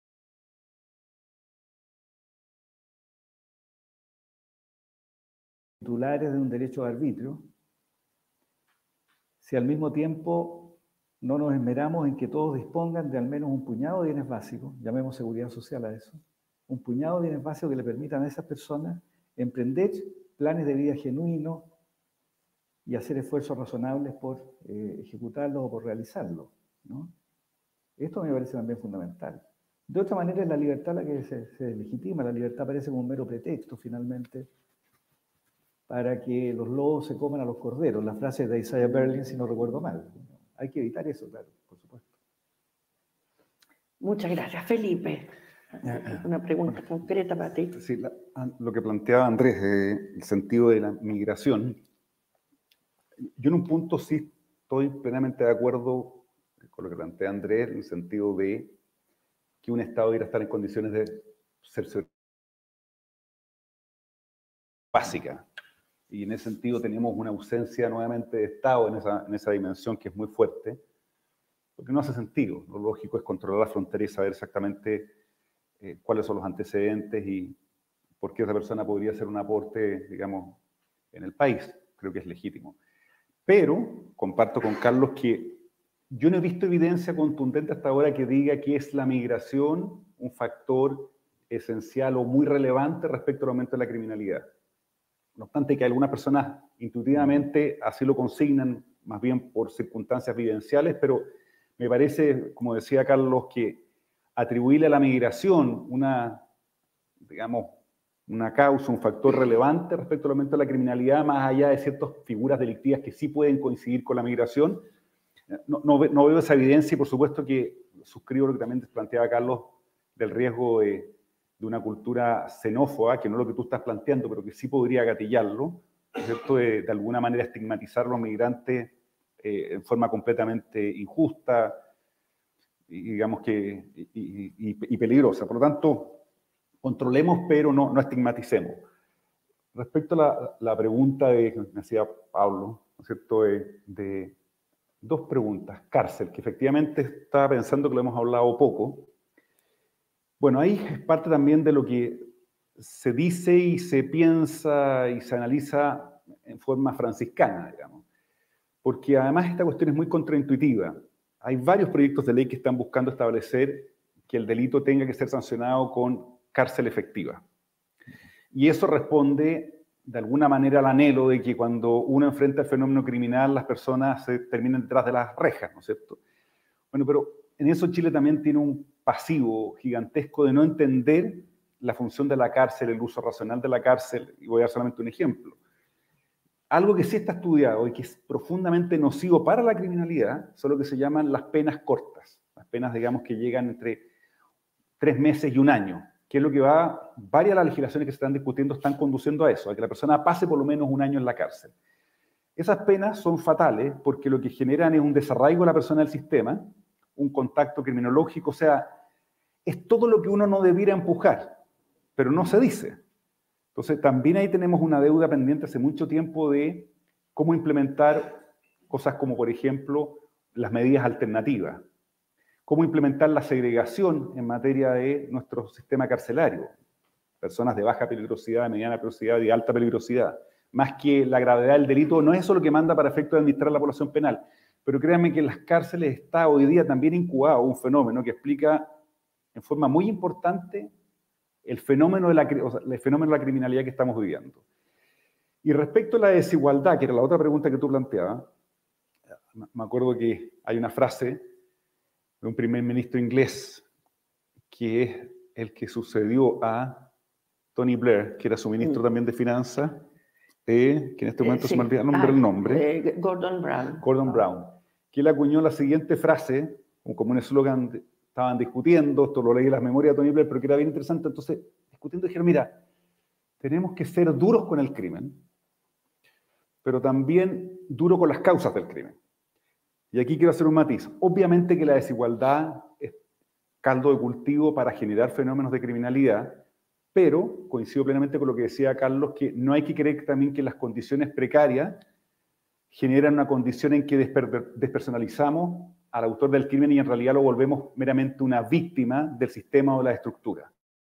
Titulares de un derecho de arbitrio, si al mismo tiempo no nos esmeramos en que todos dispongan de al menos un puñado de bienes básicos, llamemos seguridad social a eso, un puñado de bienes básicos que le permitan a esas personas emprender planes de vida genuinos y hacer esfuerzos razonables por eh, ejecutarlos o por realizarlos, ¿no? Esto me parece también fundamental. De otra manera es la libertad la que se, se legitima, la libertad parece como un mero pretexto finalmente para que los lobos se coman a los corderos, la frase de Isaiah Berlin, si no recuerdo mal. Hay que evitar eso, claro, por supuesto. Muchas gracias. Felipe, una pregunta concreta para ti. Sí, la, lo que planteaba Andrés, eh, el sentido de la migración. Yo en un punto sí estoy plenamente de acuerdo con lo que plantea Andrés, en el sentido de que un Estado debería estar en condiciones de ser básica. Y en ese sentido tenemos una ausencia nuevamente de Estado en esa, en esa dimensión que es muy fuerte, porque no hace sentido. Lo lógico es controlar la frontera y saber exactamente eh, cuáles son los antecedentes y por qué esa persona podría hacer un aporte, digamos, en el país. Creo que es legítimo. Pero comparto con Carlos que yo no he visto evidencia contundente hasta ahora que diga que es la migración un factor esencial o muy relevante respecto al aumento de la criminalidad. No obstante que algunas personas intuitivamente así lo consignan, más bien por circunstancias vivenciales, pero me parece, como decía Carlos, que atribuirle a la migración una, digamos, una causa, un factor relevante respecto al aumento de la criminalidad, más allá de ciertas figuras delictivas que sí pueden coincidir con la migración. No, no, no veo esa evidencia y por supuesto que suscribo lo que también planteaba Carlos del riesgo de, de una cultura xenófoba, que no es lo que tú estás planteando, pero que sí podría gatillarlo, ¿cierto? De, de alguna manera estigmatizar a los migrantes eh, en forma completamente injusta y, digamos que, y, y, y peligrosa. Por lo tanto, controlemos, pero no, no estigmaticemos. Respecto a la, la pregunta de, que me hacía Pablo, ¿no es cierto?, de, de dos preguntas. Cárcel, que efectivamente estaba pensando que lo hemos hablado poco. Bueno, ahí es parte también de lo que se dice y se piensa y se analiza en forma franciscana, digamos. Porque además esta cuestión es muy contraintuitiva. Hay varios proyectos de ley que están buscando establecer que el delito tenga que ser sancionado con cárcel efectiva. Y eso responde de alguna manera al anhelo de que cuando uno enfrenta el fenómeno criminal, las personas se terminen detrás de las rejas, ¿no es cierto? Bueno, pero en eso Chile también tiene un pasivo gigantesco de no entender la función de la cárcel, el uso racional de la cárcel, y voy a dar solamente un ejemplo. Algo que sí está estudiado y que es profundamente nocivo para la criminalidad son lo que se llaman las penas cortas, las penas, digamos, que llegan entre tres meses y un año, que es lo que va, varias de las legislaciones que se están discutiendo están conduciendo a eso, a que la persona pase por lo menos un año en la cárcel. Esas penas son fatales porque lo que generan es un desarraigo de la persona del sistema, un contacto criminológico, o sea, es todo lo que uno no debiera empujar, pero no se dice. Entonces, también ahí tenemos una deuda pendiente hace mucho tiempo de cómo implementar cosas como, por ejemplo, las medidas alternativas. Cómo implementar la segregación en materia de nuestro sistema carcelario. Personas de baja peligrosidad, de mediana peligrosidad y de alta peligrosidad. Más que la gravedad del delito, no es eso lo que manda para efecto de administrar la población penal. Pero créanme que en las cárceles está hoy día también incubado un fenómeno que explica en forma muy importante el fenómeno de la, o sea, el fenómeno de la criminalidad que estamos viviendo. Y respecto a la desigualdad, que era la otra pregunta que tú planteabas, me acuerdo que hay una frase de un primer ministro inglés que es el que sucedió a Tony Blair, que era su ministro mm. también de Finanzas, eh, que en este momento eh, sí. se me olvida el nombre, ah, el nombre. Eh, Gordon Brown. Gordon Brown. Que él acuñó la siguiente frase, como un eslogan, estaban discutiendo, esto lo leí en las memorias de Tony Blair, pero que era bien interesante, entonces, discutiendo, dijeron, mira, tenemos que ser duros con el crimen, pero también duros con las causas del crimen. Y aquí quiero hacer un matiz. Obviamente que la desigualdad es caldo de cultivo para generar fenómenos de criminalidad, pero coincido plenamente con lo que decía Carlos, que no hay que creer también que las condiciones precarias generan una condición en que desper despersonalizamos al autor del crimen y en realidad lo volvemos meramente una víctima del sistema o de la estructura.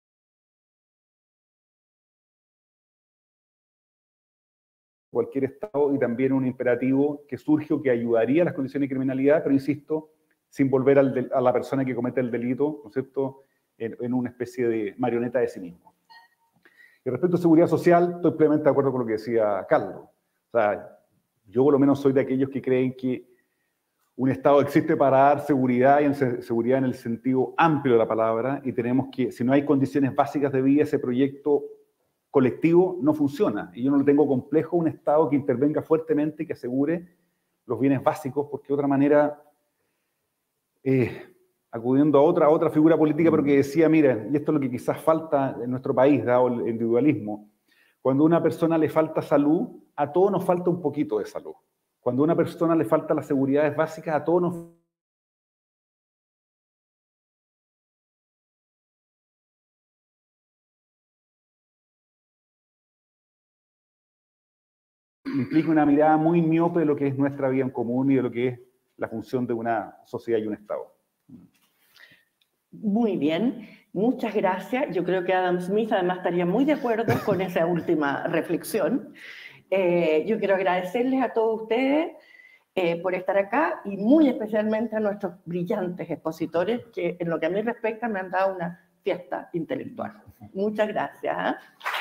Cualquier Estado y también un imperativo que surge o que ayudaría a las condiciones de criminalidad, pero insisto, sin volver al de, a la persona que comete el delito, ¿no es cierto?, en, en una especie de marioneta de sí mismo. Y respecto a seguridad social, estoy plenamente de acuerdo con lo que decía Carlos. O sea, yo por lo menos soy de aquellos que creen que un Estado existe para dar seguridad, y en seguridad en el sentido amplio de la palabra, y tenemos que, si no hay condiciones básicas de vida, ese proyecto colectivo no funciona. Y yo no le tengo complejo a un Estado que intervenga fuertemente y que asegure los bienes básicos, porque de otra manera, eh, acudiendo a otra, a otra figura política, pero que decía, mira, y esto es lo que quizás falta en nuestro país, dado el individualismo, cuando a una persona le falta salud, a todos nos falta un poquito de salud. Cuando a una persona le falta las seguridades básicas, a todos nos implica una mirada muy miope de lo que es nuestra vida en común y de lo que es la función de una sociedad y un Estado. Muy bien, muchas gracias. Yo creo que Adam Smith además estaría muy de acuerdo con esa última reflexión. Eh, yo quiero agradecerles a todos ustedes eh, por estar acá y muy especialmente a nuestros brillantes expositores que en lo que a mí respecta me han dado una fiesta intelectual. Muchas gracias. ¿eh?